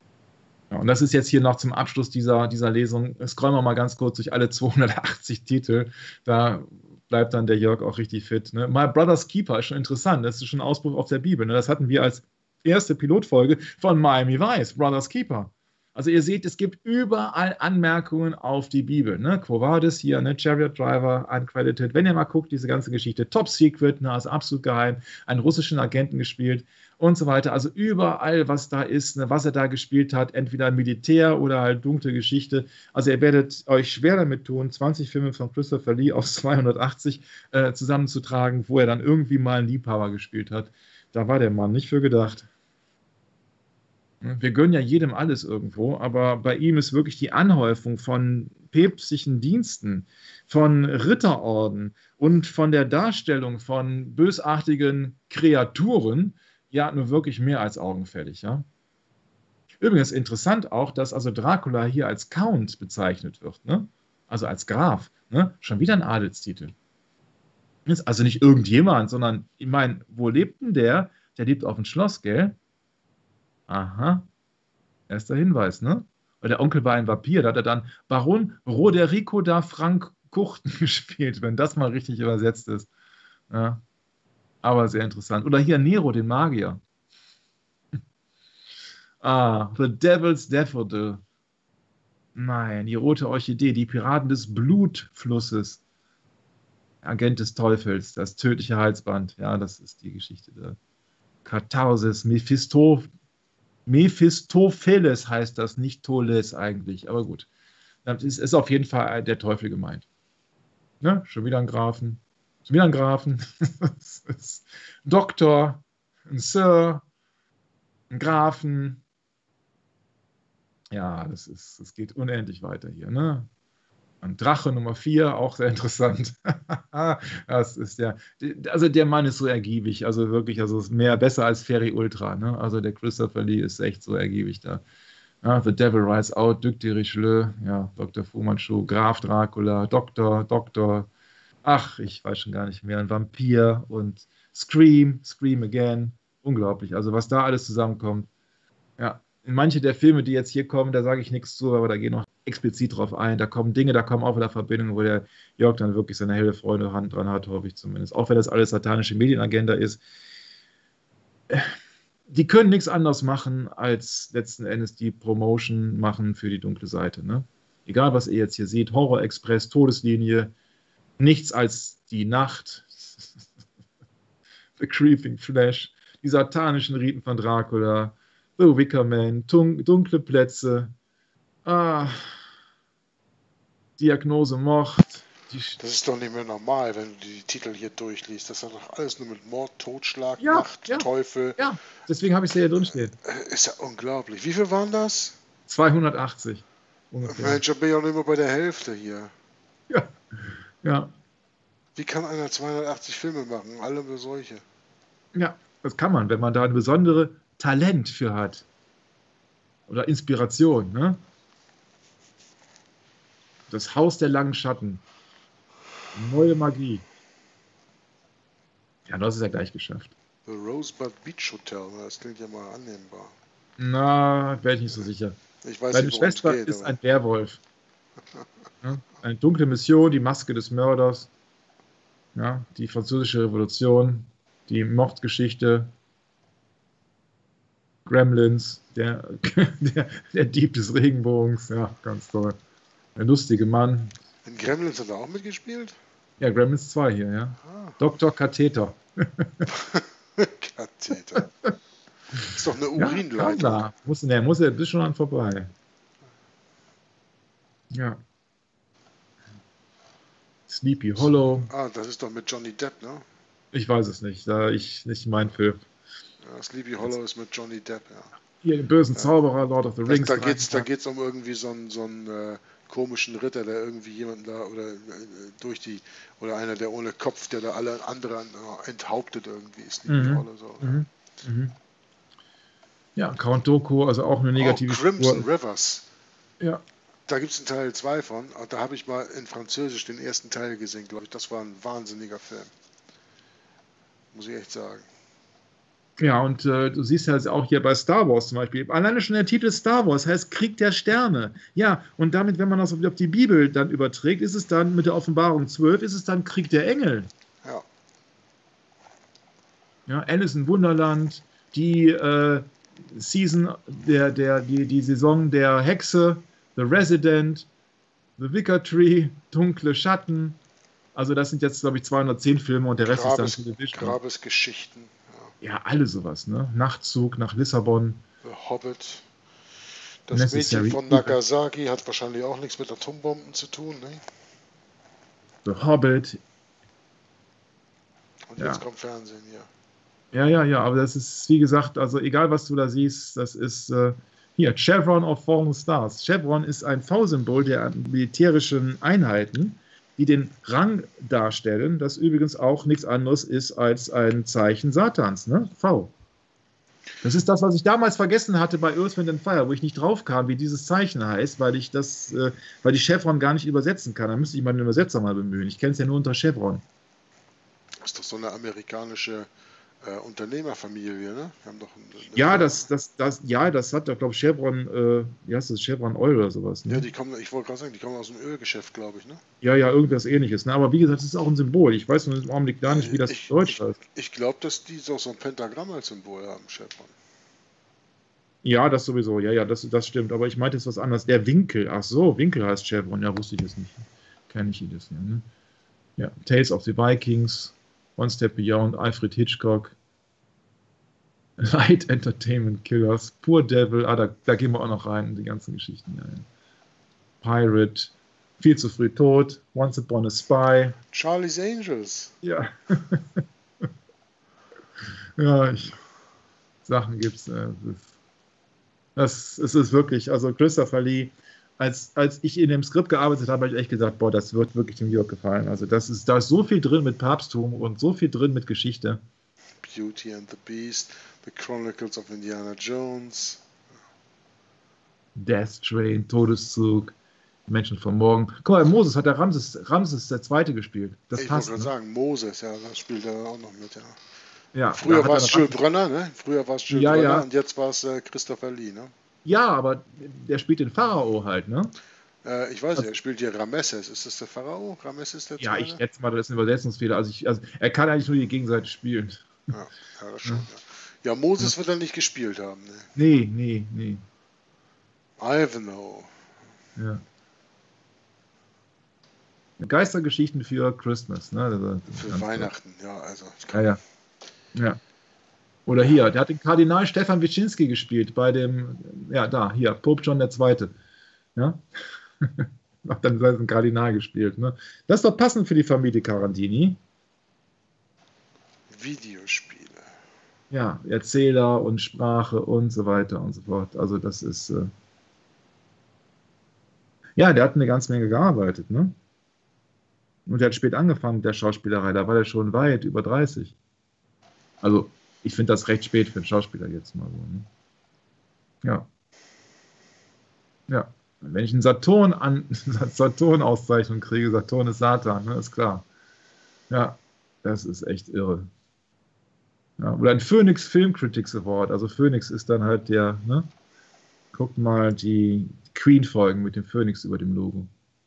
Ja, und das ist jetzt hier noch zum Abschluss dieser Lesung. Scrollen wir mal ganz kurz durch alle 280 Titel. Da bleibt dann der Jörg auch richtig fit. Ne? My Brother's Keeper ist schon interessant. Das ist schon ein Ausbruch auf der Bibel. Ne? Das hatten wir als erste Pilotfolge von Miami Vice, Brother's Keeper. Also ihr seht, es gibt überall Anmerkungen auf die Bibel. Ne? Quo Vadis hier, ne? Chariot Driver, uncredited. Wenn ihr mal guckt, diese ganze Geschichte, Top Secret, ne? Also absolut geheim, einen russischen Agenten gespielt und so weiter. Also überall, was da ist, ne? Was er da gespielt hat, entweder Militär oder halt dunkle Geschichte. Also ihr werdet euch schwer damit tun, 20 Filme von Christopher Lee aus 280 zusammenzutragen, wo er dann irgendwie mal einen Liebhaber gespielt hat. Da war der Mann nicht für gedacht. Wir gönnen ja jedem alles irgendwo, aber bei ihm ist wirklich die Anhäufung von päpstlichen Diensten, von Ritterorden und von der Darstellung von bösartigen Kreaturen ja nur wirklich mehr als augenfällig. Ja? Übrigens interessant auch, dass also Dracula hier als Count bezeichnet wird, ne? Also als Graf. Ne? Schon wieder ein Adelstitel. Ist also nicht irgendjemand, sondern ich meine, wo lebt denn der? Der lebt auf dem Schloss, gell? Aha, erster Hinweis, ne? Weil der Onkel war ein Vampir, da hat er dann Baron Roderico da Frank Kuchten gespielt, wenn das mal richtig übersetzt ist. Ja, aber sehr interessant. Oder hier Nero, den Magier. The Devil's Daffodil. Nein, die rote Orchidee, die Piraten des Blutflusses. Agent des Teufels, das tödliche Halsband. Ja, das ist die Geschichte der Katharsis, Mephistopheles heißt das, nicht Toles eigentlich, aber gut. Das ist auf jeden Fall der Teufel gemeint. Ne? Schon wieder ein Grafen. Schon wieder ein Grafen. Doktor, ein Sir, ein Grafen. Ja, das geht unendlich weiter hier. Ne? Ein Drache Nummer 4, auch sehr interessant. Das ist also der Mann ist so ergiebig, also wirklich, also mehr besser als Ferry Ultra. Ne? Also der Christopher Lee ist echt so ergiebig da. Ja, The Devil Rides Out, Duc de Richelieu, ja, Dr. Fu Manchu, Graf Dracula, Doktor, ach, ich weiß schon gar nicht mehr, ein Vampir und Scream Again. Unglaublich, also was da alles zusammenkommt. Ja, in manche der Filme, die jetzt hier kommen, da sage ich nichts zu, aber da gehen noch explizit drauf ein. Da kommen Dinge, da kommen auch wieder Verbindungen, wo der Jörg dann wirklich seine helle Freude dran hat, hoffe ich zumindest. Auch wenn das alles satanische Medienagenda ist. Die können nichts anderes machen, als letzten Endes die Promotion machen für die dunkle Seite. Ne? Egal, was ihr jetzt hier seht, Horror Express, Todeslinie, nichts als die Nacht. The Creeping Flash, die satanischen Riten von Dracula, The Wicker Man, dunkle Plätze, Diagnose Mord. Das ist doch nicht mehr normal, wenn du die Titel hier durchliest. Das hat doch alles nur mit Mord, Totschlag, Ja, Nacht, ja, Teufel. ja. Deswegen habe ich es ja hier drin stehen. Ist ja unglaublich. Wie viel waren das? 280 ungefähr. Mensch, da bin ich auch nicht mehr bei der Hälfte hier. Ja, ja, Wie kann einer 280 Filme machen? Alle nur solche. ja. Das kann man, wenn man da ein besonderes Talent für hat. Oder Inspiration, ne? Das Haus der langen Schatten. Neue Magie. Ja, das ist ja gleich geschafft. The Rosebud Beach Hotel, das klingt ja mal annehmbar. Na, wäre ich nicht so sicher. Ich weiß Meine nicht, worum es Schwester geht. ist Aber ein Werwolf. Ja, eine dunkle Mission, die Maske des Mörders. Ja, die französische Revolution, die Mordgeschichte, Gremlins, der Dieb des Regenbogens. Ja, ganz toll. Der lustige Mann. in Gremlins hat er auch mitgespielt? Ja, Gremlins 2 hier, ja. Dr. Katheter. Katheter. Ist doch eine Ja, Urinleitung. klar. Muss er bis schon an vorbei. Ja. Sleepy Hollow. Das ist doch mit Johnny Depp, ne? Ich weiß es nicht. Da nicht mein Film. Ja, Sleepy Hollow ist mit Johnny Depp, ja. Hier den bösen Zauberer, Lord of the Rings. Da geht's um irgendwie so einen komischen Ritter, der irgendwie jemanden da oder einer, der ohne Kopf, der da alle anderen enthauptet irgendwie, ist Sleepy Hollow so. Ja, Count Dooku, also auch eine negative Crimson Spur. Rivers. Ja. Da gibt es einen Teil 2 von. Da habe ich mal in Französisch den ersten Teil gesehen, glaube ich. Das war ein wahnsinniger Film. Muss ich echt sagen. Ja, und du siehst ja auch hier bei Star Wars zum Beispiel, alleine schon der Titel Star Wars heißt Krieg der Sterne. Ja, und damit, wenn man das auf die Bibel dann überträgt, ist es dann mit der Offenbarung 12, ist es dann Krieg der Engel. Ja. Ja, Alice in Wunderland, die Season, die Saison der Hexe, The Resident, The Wicker Tree, Dunkle Schatten. Also das sind jetzt, glaube ich, 210 Filme und der Rest ist dann Television. Grabesgeschichten. Ja, alle sowas, ne? Nachtzug nach Lissabon. The Hobbit. Das Mädchen von Nagasaki hat wahrscheinlich auch nichts mit Atombomben zu tun, ne? The Hobbit. Und jetzt kommt Fernsehen, ja. Ja, aber das ist, wie gesagt, also egal, was du da siehst, das ist hier, Chevron of Fallen Stars. Chevron ist ein V-Symbol der militärischen Einheiten, die den Rang darstellen, das übrigens auch nichts anderes ist als ein Zeichen Satans, ne? V. Das ist das, was ich damals vergessen hatte bei Earth, Wind and Fire, wo ich nicht drauf kam, wie dieses Zeichen heißt, weil ich Chevron gar nicht übersetzen kann. Da müsste ich mal den Übersetzer mal bemühen. Ich kenne es ja nur unter Chevron. Das ist doch so eine amerikanische Unternehmerfamilie, ne? Wir haben doch das hat doch, glaube ich, Chevron, wie heißt das, Chevron Oil oder sowas. Ne? Ja, ich wollte gerade sagen, die kommen aus dem Ölgeschäft, glaube ich, ne? Ja, irgendwas ähnliches. Ne? Aber wie gesagt, das ist auch ein Symbol. Ich weiß nur im Augenblick gar nicht, wie das Deutsch heißt. Ich glaube, dass die so ein Pentagramm als Symbol haben, Chevron. Ja, das sowieso. Ja, das stimmt. Aber ich meinte jetzt was anderes. Der Winkel. Ach so, Winkel heißt Chevron. Ja, wusste ich jetzt nicht. Kenne ich das ja. Ne? Ja, Tales of the Vikings, One Step Beyond, Alfred Hitchcock, Light Entertainment Killers, Poor Devil, da gehen wir auch noch rein in die ganzen Geschichten. Ja. Pirate, Viel zu früh tot, Once Upon a Spy. Charlie's Angels. Ja. Ja, Sachen gibt's. Es ist wirklich, also Christopher Lee, als ich in dem Skript gearbeitet habe, habe ich echt gesagt, boah, das wird wirklich dem Jörg gefallen. Also da ist so viel drin mit Papsttum und so viel drin mit Geschichte. Beauty and the Beast, The Chronicles of Indiana Jones. Death Train, Todeszug, Menschen von morgen. Guck mal, Moses hat der Ramses der Zweite gespielt. Das ich passt. wollte gerade sagen, Moses, ja, das spielt er auch noch mit, ja. Ja, früher war es Jules Brenner, ne? Ja. Und jetzt war es Christopher Lee, ne? Ja, aber der spielt den Pharao halt, ne? Ich weiß nicht, er spielt hier Ramesses. Ist das der Pharao? Ramesses der Zweite? Ja, ich schätze mal, das ist ein Übersetzungsfehler. Also er kann eigentlich nur die Gegenseite spielen. Ja, das schon, ja. Ja, Moses wird er nicht gespielt haben, ne? Nee. Ivanhoe. Ja. Geistergeschichten für Christmas, ne? Für Weihnachten, ja, also. Ja. Ja. Oder hier, der hat den Kardinal Stefan Wyszynski gespielt bei dem, ja, da, hier, Pope John II. Ja? Hat dann einen Kardinal gespielt. Ne? Das ist doch passend für die Familie Carandini. Videospiele. Ja, Erzähler und Sprache und so weiter und so fort. Also das ist, ja, der hat eine ganze Menge gearbeitet, ne? Und der hat spät angefangen mit der Schauspielerei, da war der schon weit über 30. Also ich finde das recht spät für einen Schauspieler jetzt mal so. Ne? Ja, ja. Wenn ich einen Saturn-Auszeichnung kriege, Saturn ist Satan, ne, ist klar. Ja, das ist echt irre. Ja, oder ein Phoenix Film Critics Award. Also Phoenix ist dann halt der, ne? Guckt mal die Queen-Folgen mit dem Phoenix über dem Logo.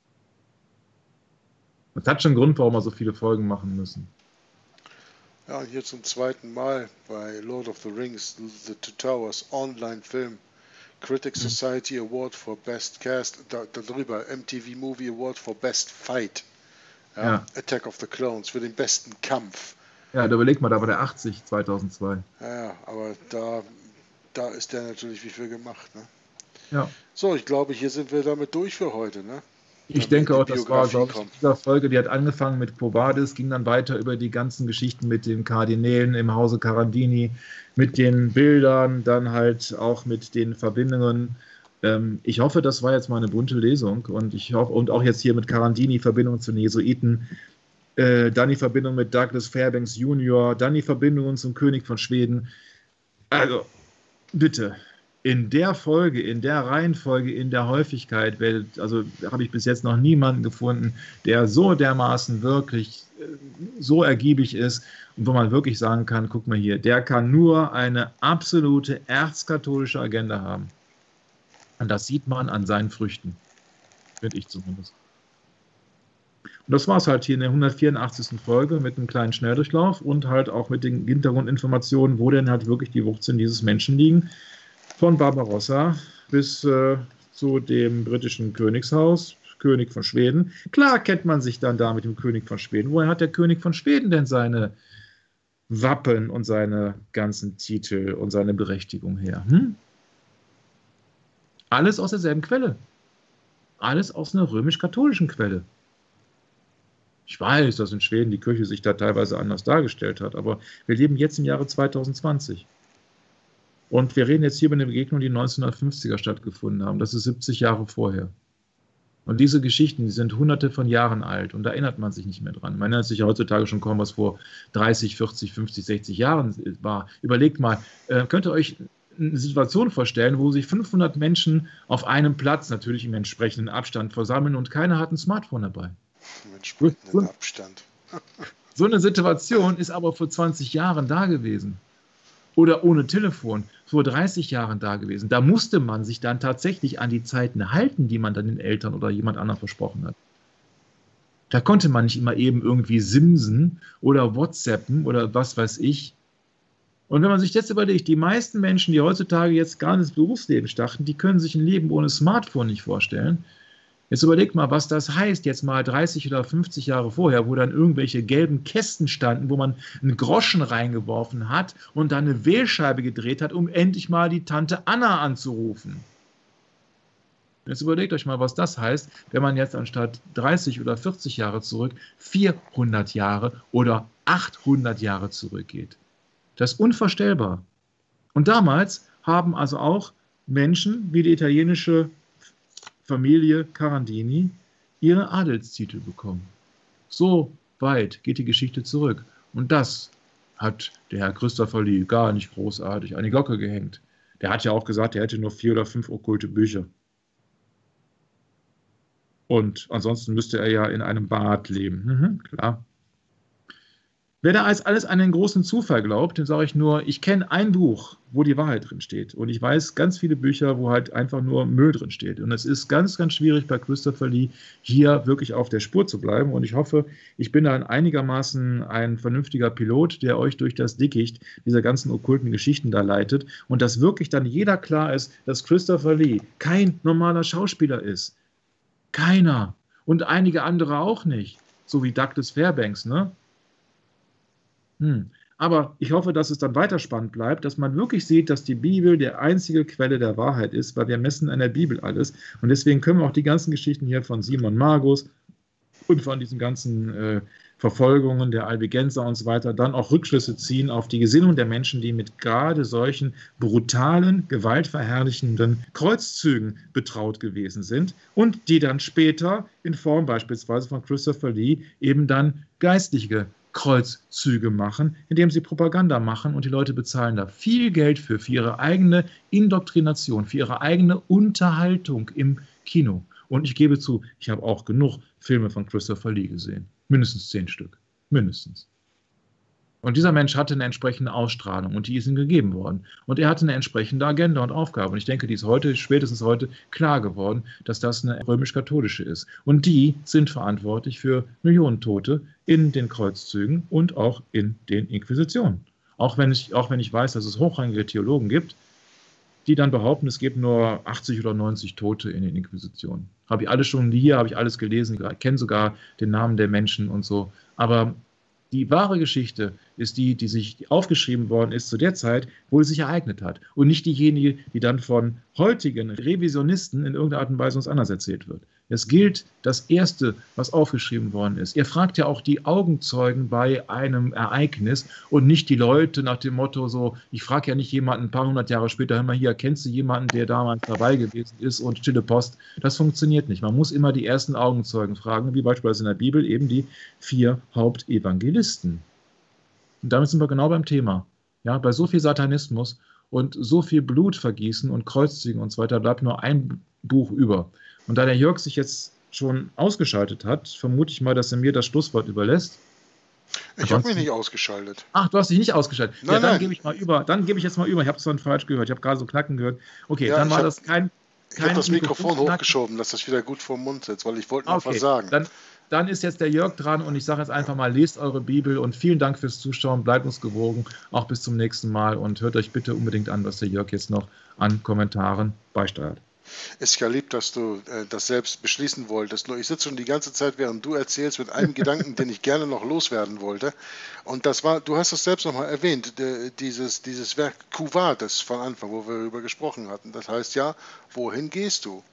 Das hat schon einen Grund, warum wir so viele Folgen machen müssen. Ja, und hier zum zweiten Mal bei Lord of the Rings, The Two Towers, Online-Film, Critics Society Award for Best Cast, darüber MTV Movie Award for Best Fight, ja, Attack of the Clones, für den besten Kampf. Ja, da überleg mal, da war der 80 2002. Ja, aber da ist der natürlich wie viel gemacht. Ne? Ja. So, ich glaube, hier sind wir damit durch für heute. Ne? Ich denke auch, das war, glaube ich, in dieser Folge, die hat angefangen mit Quo Vadis, ging dann weiter über die ganzen Geschichten mit den Kardinälen im Hause Carandini, mit den Bildern, dann halt auch mit den Verbindungen. Ich hoffe, das war jetzt mal eine bunte Lesung und ich hoffe, und auch jetzt hier mit Carandini, Verbindung zu den Jesuiten, dann die Verbindung mit Douglas Fairbanks Jr., dann die Verbindungen zum König von Schweden. Also, bitte. In der Folge, in der Reihenfolge, in der Häufigkeit, also habe ich bis jetzt noch niemanden gefunden, der so dermaßen wirklich so ergiebig ist und wo man wirklich sagen kann, guck mal hier, der kann nur eine absolute erzkatholische Agenda haben. Und das sieht man an seinen Früchten. Finde ich zumindest. Und das war es halt hier in der 184. Folge mit einem kleinen Schnelldurchlauf und halt auch mit den Hintergrundinformationen, wo denn halt wirklich die Wurzeln dieses Menschen liegen. Von Barbarossa bis zu dem britischen Königshaus, König von Schweden. Klar kennt man sich dann da mit dem König von Schweden. Woher hat der König von Schweden denn seine Wappen und seine ganzen Titel und seine Berechtigung her? Alles aus derselben Quelle. Alles aus einer römisch-katholischen Quelle. Ich weiß, dass in Schweden die Kirche sich da teilweise anders dargestellt hat, aber wir leben jetzt im Jahre 2020. Und wir reden jetzt hier über eine Begegnung, die 1950er stattgefunden haben. Das ist 70 Jahre vorher. Und diese Geschichten, die sind hunderte von Jahren alt und da erinnert man sich nicht mehr dran. Man erinnert sich ja heutzutage schon kaum, was vor 30, 40, 50, 60 Jahren war. Überlegt mal, könnt ihr euch eine Situation vorstellen, wo sich 500 Menschen auf einem Platz, natürlich im entsprechenden Abstand, versammeln und keiner hat ein Smartphone dabei. Im entsprechenden Abstand. So eine Situation ist aber vor 20 Jahren da gewesen. Oder ohne Telefon, vor 30 Jahren da gewesen. Da musste man sich dann tatsächlich an die Zeiten halten, die man dann den Eltern oder jemand anderem versprochen hat. Da konnte man nicht immer eben irgendwie simsen oder WhatsAppen oder was weiß ich. Und wenn man sich jetzt überlegt, die meisten Menschen, die heutzutage jetzt gar nicht ins Berufsleben starten, die können sich ein Leben ohne Smartphone nicht vorstellen. Jetzt überlegt mal, was das heißt, jetzt mal 30 oder 50 Jahre vorher, wo dann irgendwelche gelben Kästen standen, wo man einen Groschen reingeworfen hat und dann eine Wählscheibe gedreht hat, um endlich mal die Tante Anna anzurufen. Jetzt überlegt euch mal, was das heißt, wenn man jetzt anstatt 30 oder 40 Jahre zurück 400 Jahre oder 800 Jahre zurückgeht. Das ist unvorstellbar. Und damals haben also auch Menschen wie die italienische Familie Carandini ihre Adelstitel bekommen. So weit geht die Geschichte zurück. Und das hat der Herr Christopher Lee gar nicht großartig an die Glocke gehängt. Der hat ja auch gesagt, er hätte nur 4 oder 5 okkulte Bücher. Und ansonsten müsste er ja in einem Bad leben. Klar. Wer da als alles an den großen Zufall glaubt, dem sage ich nur, ich kenne ein Buch, wo die Wahrheit drin steht. Und ich weiß ganz viele Bücher, wo halt einfach nur Müll drin steht. Und es ist ganz, ganz schwierig bei Christopher Lee, hier wirklich auf der Spur zu bleiben. Und ich hoffe, ich bin dann einigermaßen ein vernünftiger Pilot, der euch durch das Dickicht dieser ganzen okkulten Geschichten da leitet. Und dass wirklich dann jeder klar ist, dass Christopher Lee kein normaler Schauspieler ist. Keiner. Und einige andere auch nicht. So wie Douglas Fairbanks, ne? Aber ich hoffe, dass es dann weiter spannend bleibt, dass man wirklich sieht, dass die Bibel die einzige Quelle der Wahrheit ist, weil wir messen an der Bibel alles. Und deswegen können wir auch die ganzen Geschichten hier von Simon Magus und von diesen ganzen Verfolgungen der Albigenser und so weiter dann auch Rückschlüsse ziehen auf die Gesinnung der Menschen, die mit gerade solchen brutalen, gewaltverherrlichenden Kreuzzügen betraut gewesen sind und die dann später in Form beispielsweise von Christopher Lee eben dann geistliche Kreuzzüge machen, indem sie Propaganda machen und die Leute bezahlen da viel Geld für ihre eigene Indoktrination, für ihre eigene Unterhaltung im Kino. Und ich gebe zu, ich habe auch genug Filme von Christopher Lee gesehen. Mindestens 10 Stück. Mindestens. Und dieser Mensch hatte eine entsprechende Ausstrahlung und die ist ihm gegeben worden. Und er hatte eine entsprechende Agenda und Aufgabe. Und ich denke, die ist heute, spätestens heute, klar geworden, dass das eine römisch-katholische ist. Und die sind verantwortlich für Millionen Tote in den Kreuzzügen und auch in den Inquisitionen. Auch wenn ich weiß, dass es hochrangige Theologen gibt, die dann behaupten, es gibt nur 80 oder 90 Tote in den Inquisitionen. Habe ich alles schon hier, habe ich alles gelesen, kenne sogar den Namen der Menschen und so. Aber die wahre Geschichte ist die sich aufgeschrieben worden ist zu der Zeit, wo es sich ereignet hat. Und nicht diejenige, die dann von heutigen Revisionisten in irgendeiner Art und Weise uns anders erzählt wird. Es gilt das Erste, was aufgeschrieben worden ist. Ihr fragt ja auch die Augenzeugen bei einem Ereignis und nicht die Leute nach dem Motto so, ich frage ja nicht jemanden ein paar hundert Jahre später, hör mal hier, kennst du jemanden, der damals dabei gewesen ist und stille Post? Das funktioniert nicht. Man muss immer die ersten Augenzeugen fragen, wie beispielsweise in der Bibel eben die 4 Hauptevangelisten. Und damit sind wir genau beim Thema. Ja, bei so viel Satanismus und so viel Blutvergießen und Kreuzzügen und so weiter bleibt nur ein Buch über. Und da der Jörg sich jetzt schon ausgeschaltet hat, vermute ich mal, dass er mir das Schlusswort überlässt. Ich habe mich nicht ausgeschaltet. Ach, du hast dich nicht ausgeschaltet. Nein, ja, dann nein. gebe ich mal über. Dann gebe ich jetzt mal über. Ich habe es zwar falsch gehört. Ich habe gerade so Knacken gehört. Okay, Ja, dann war das kein Ich habe das Mikrofon hochgeschoben, dass das wieder gut vor den Mund sitzt, weil ich wollte noch was sagen. Dann ist jetzt der Jörg dran und ich sage jetzt einfach mal, lest eure Bibel und vielen Dank fürs Zuschauen, bleibt uns gewogen, auch bis zum nächsten Mal und hört euch bitte unbedingt an, was der Jörg jetzt noch an Kommentaren beisteuert. Ist ja lieb, dass du das selbst beschließen wolltest. Nur ich sitze schon die ganze Zeit, während du erzählst, mit einem Gedanken, den ich gerne noch loswerden wollte. Und das war, du hast es selbst nochmal erwähnt, dieses Werk Quo Vadis von Anfang, wo wir darüber gesprochen hatten. Das heißt ja, wohin gehst du?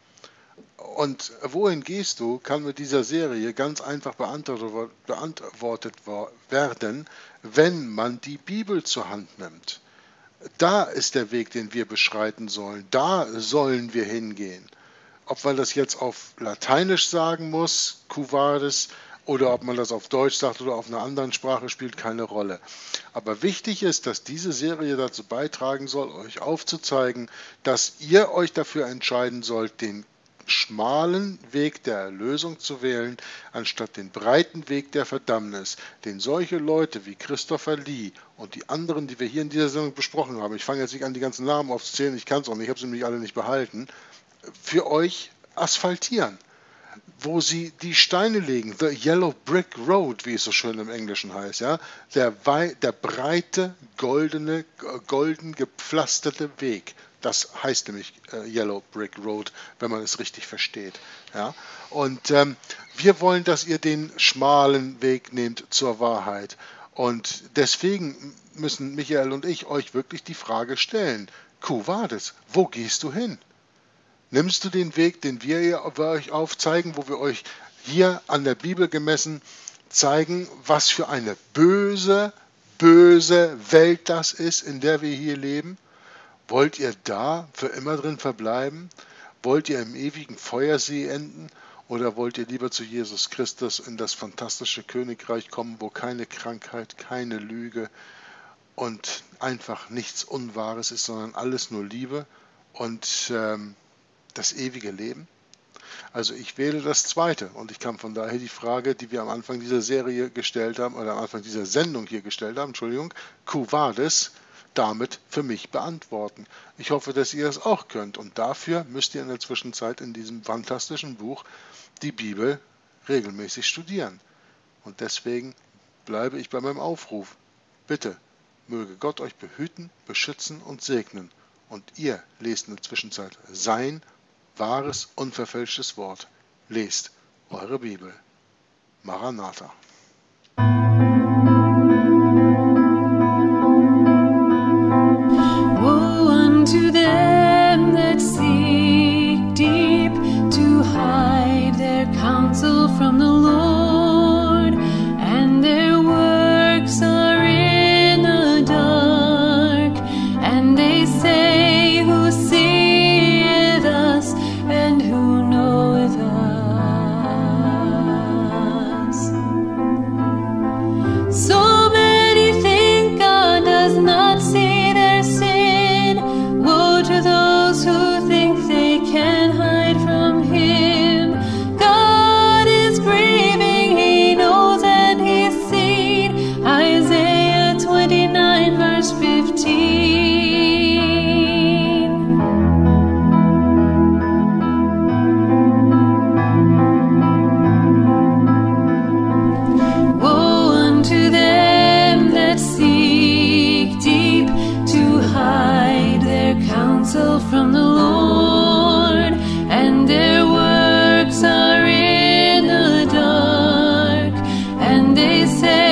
Und wohin gehst du, kann mit dieser Serie ganz einfach beantwortet werden, wenn man die Bibel zur Hand nimmt. Da ist der Weg, den wir beschreiten sollen. Da sollen wir hingehen. Ob man das jetzt auf Lateinisch sagen muss, Quo Vadis, oder ob man das auf Deutsch sagt oder auf einer anderen Sprache, spielt keine Rolle. Aber wichtig ist, dass diese Serie dazu beitragen soll, euch aufzuzeigen, dass ihr euch dafür entscheiden sollt, den schmalen Weg der Erlösung zu wählen, anstatt den breiten Weg der Verdammnis, den solche Leute wie Christopher Lee und die anderen, die wir hier in dieser Sendung besprochen haben, ich fange jetzt nicht an, die ganzen Namen aufzuzählen, ich kann es auch nicht, ich habe sie nämlich alle nicht behalten, für euch asphaltieren, wo sie die Steine legen, the Yellow Brick Road, wie es so schön im Englischen heißt, ja, der breite, golden gepflasterte Weg. Das heißt nämlich Yellow Brick Road, wenn man es richtig versteht. Ja? Und wir wollen, dass ihr den schmalen Weg nehmt zur Wahrheit. Und deswegen müssen Michael und ich euch wirklich die Frage stellen, Quo Vadis, wo gehst du hin? Nimmst du den Weg, den wir euch aufzeigen, wo wir euch hier an der Bibel gemessen zeigen, was für eine böse, böse Welt das ist, in der wir hier leben? Wollt ihr da für immer drin verbleiben? Wollt ihr im ewigen Feuersee enden? Oder wollt ihr lieber zu Jesus Christus in das fantastische Königreich kommen, wo keine Krankheit, keine Lüge und einfach nichts Unwahres ist, sondern alles nur Liebe und das ewige Leben? Also ich wähle das Zweite und ich kann von daher die Frage, die wir am Anfang dieser Serie gestellt haben, oder am Anfang dieser Sendung hier gestellt haben, Quo Vadis, damit für mich beantworten. Ich hoffe, dass ihr es auch könnt und dafür müsst ihr in der Zwischenzeit in diesem fantastischen Buch die Bibel regelmäßig studieren. Und deswegen bleibe ich bei meinem Aufruf. Bitte, möge Gott euch behüten, beschützen und segnen. Und ihr lest in der Zwischenzeit sein wahres, unverfälschtes Wort. Lest eure Bibel. Maranatha. they say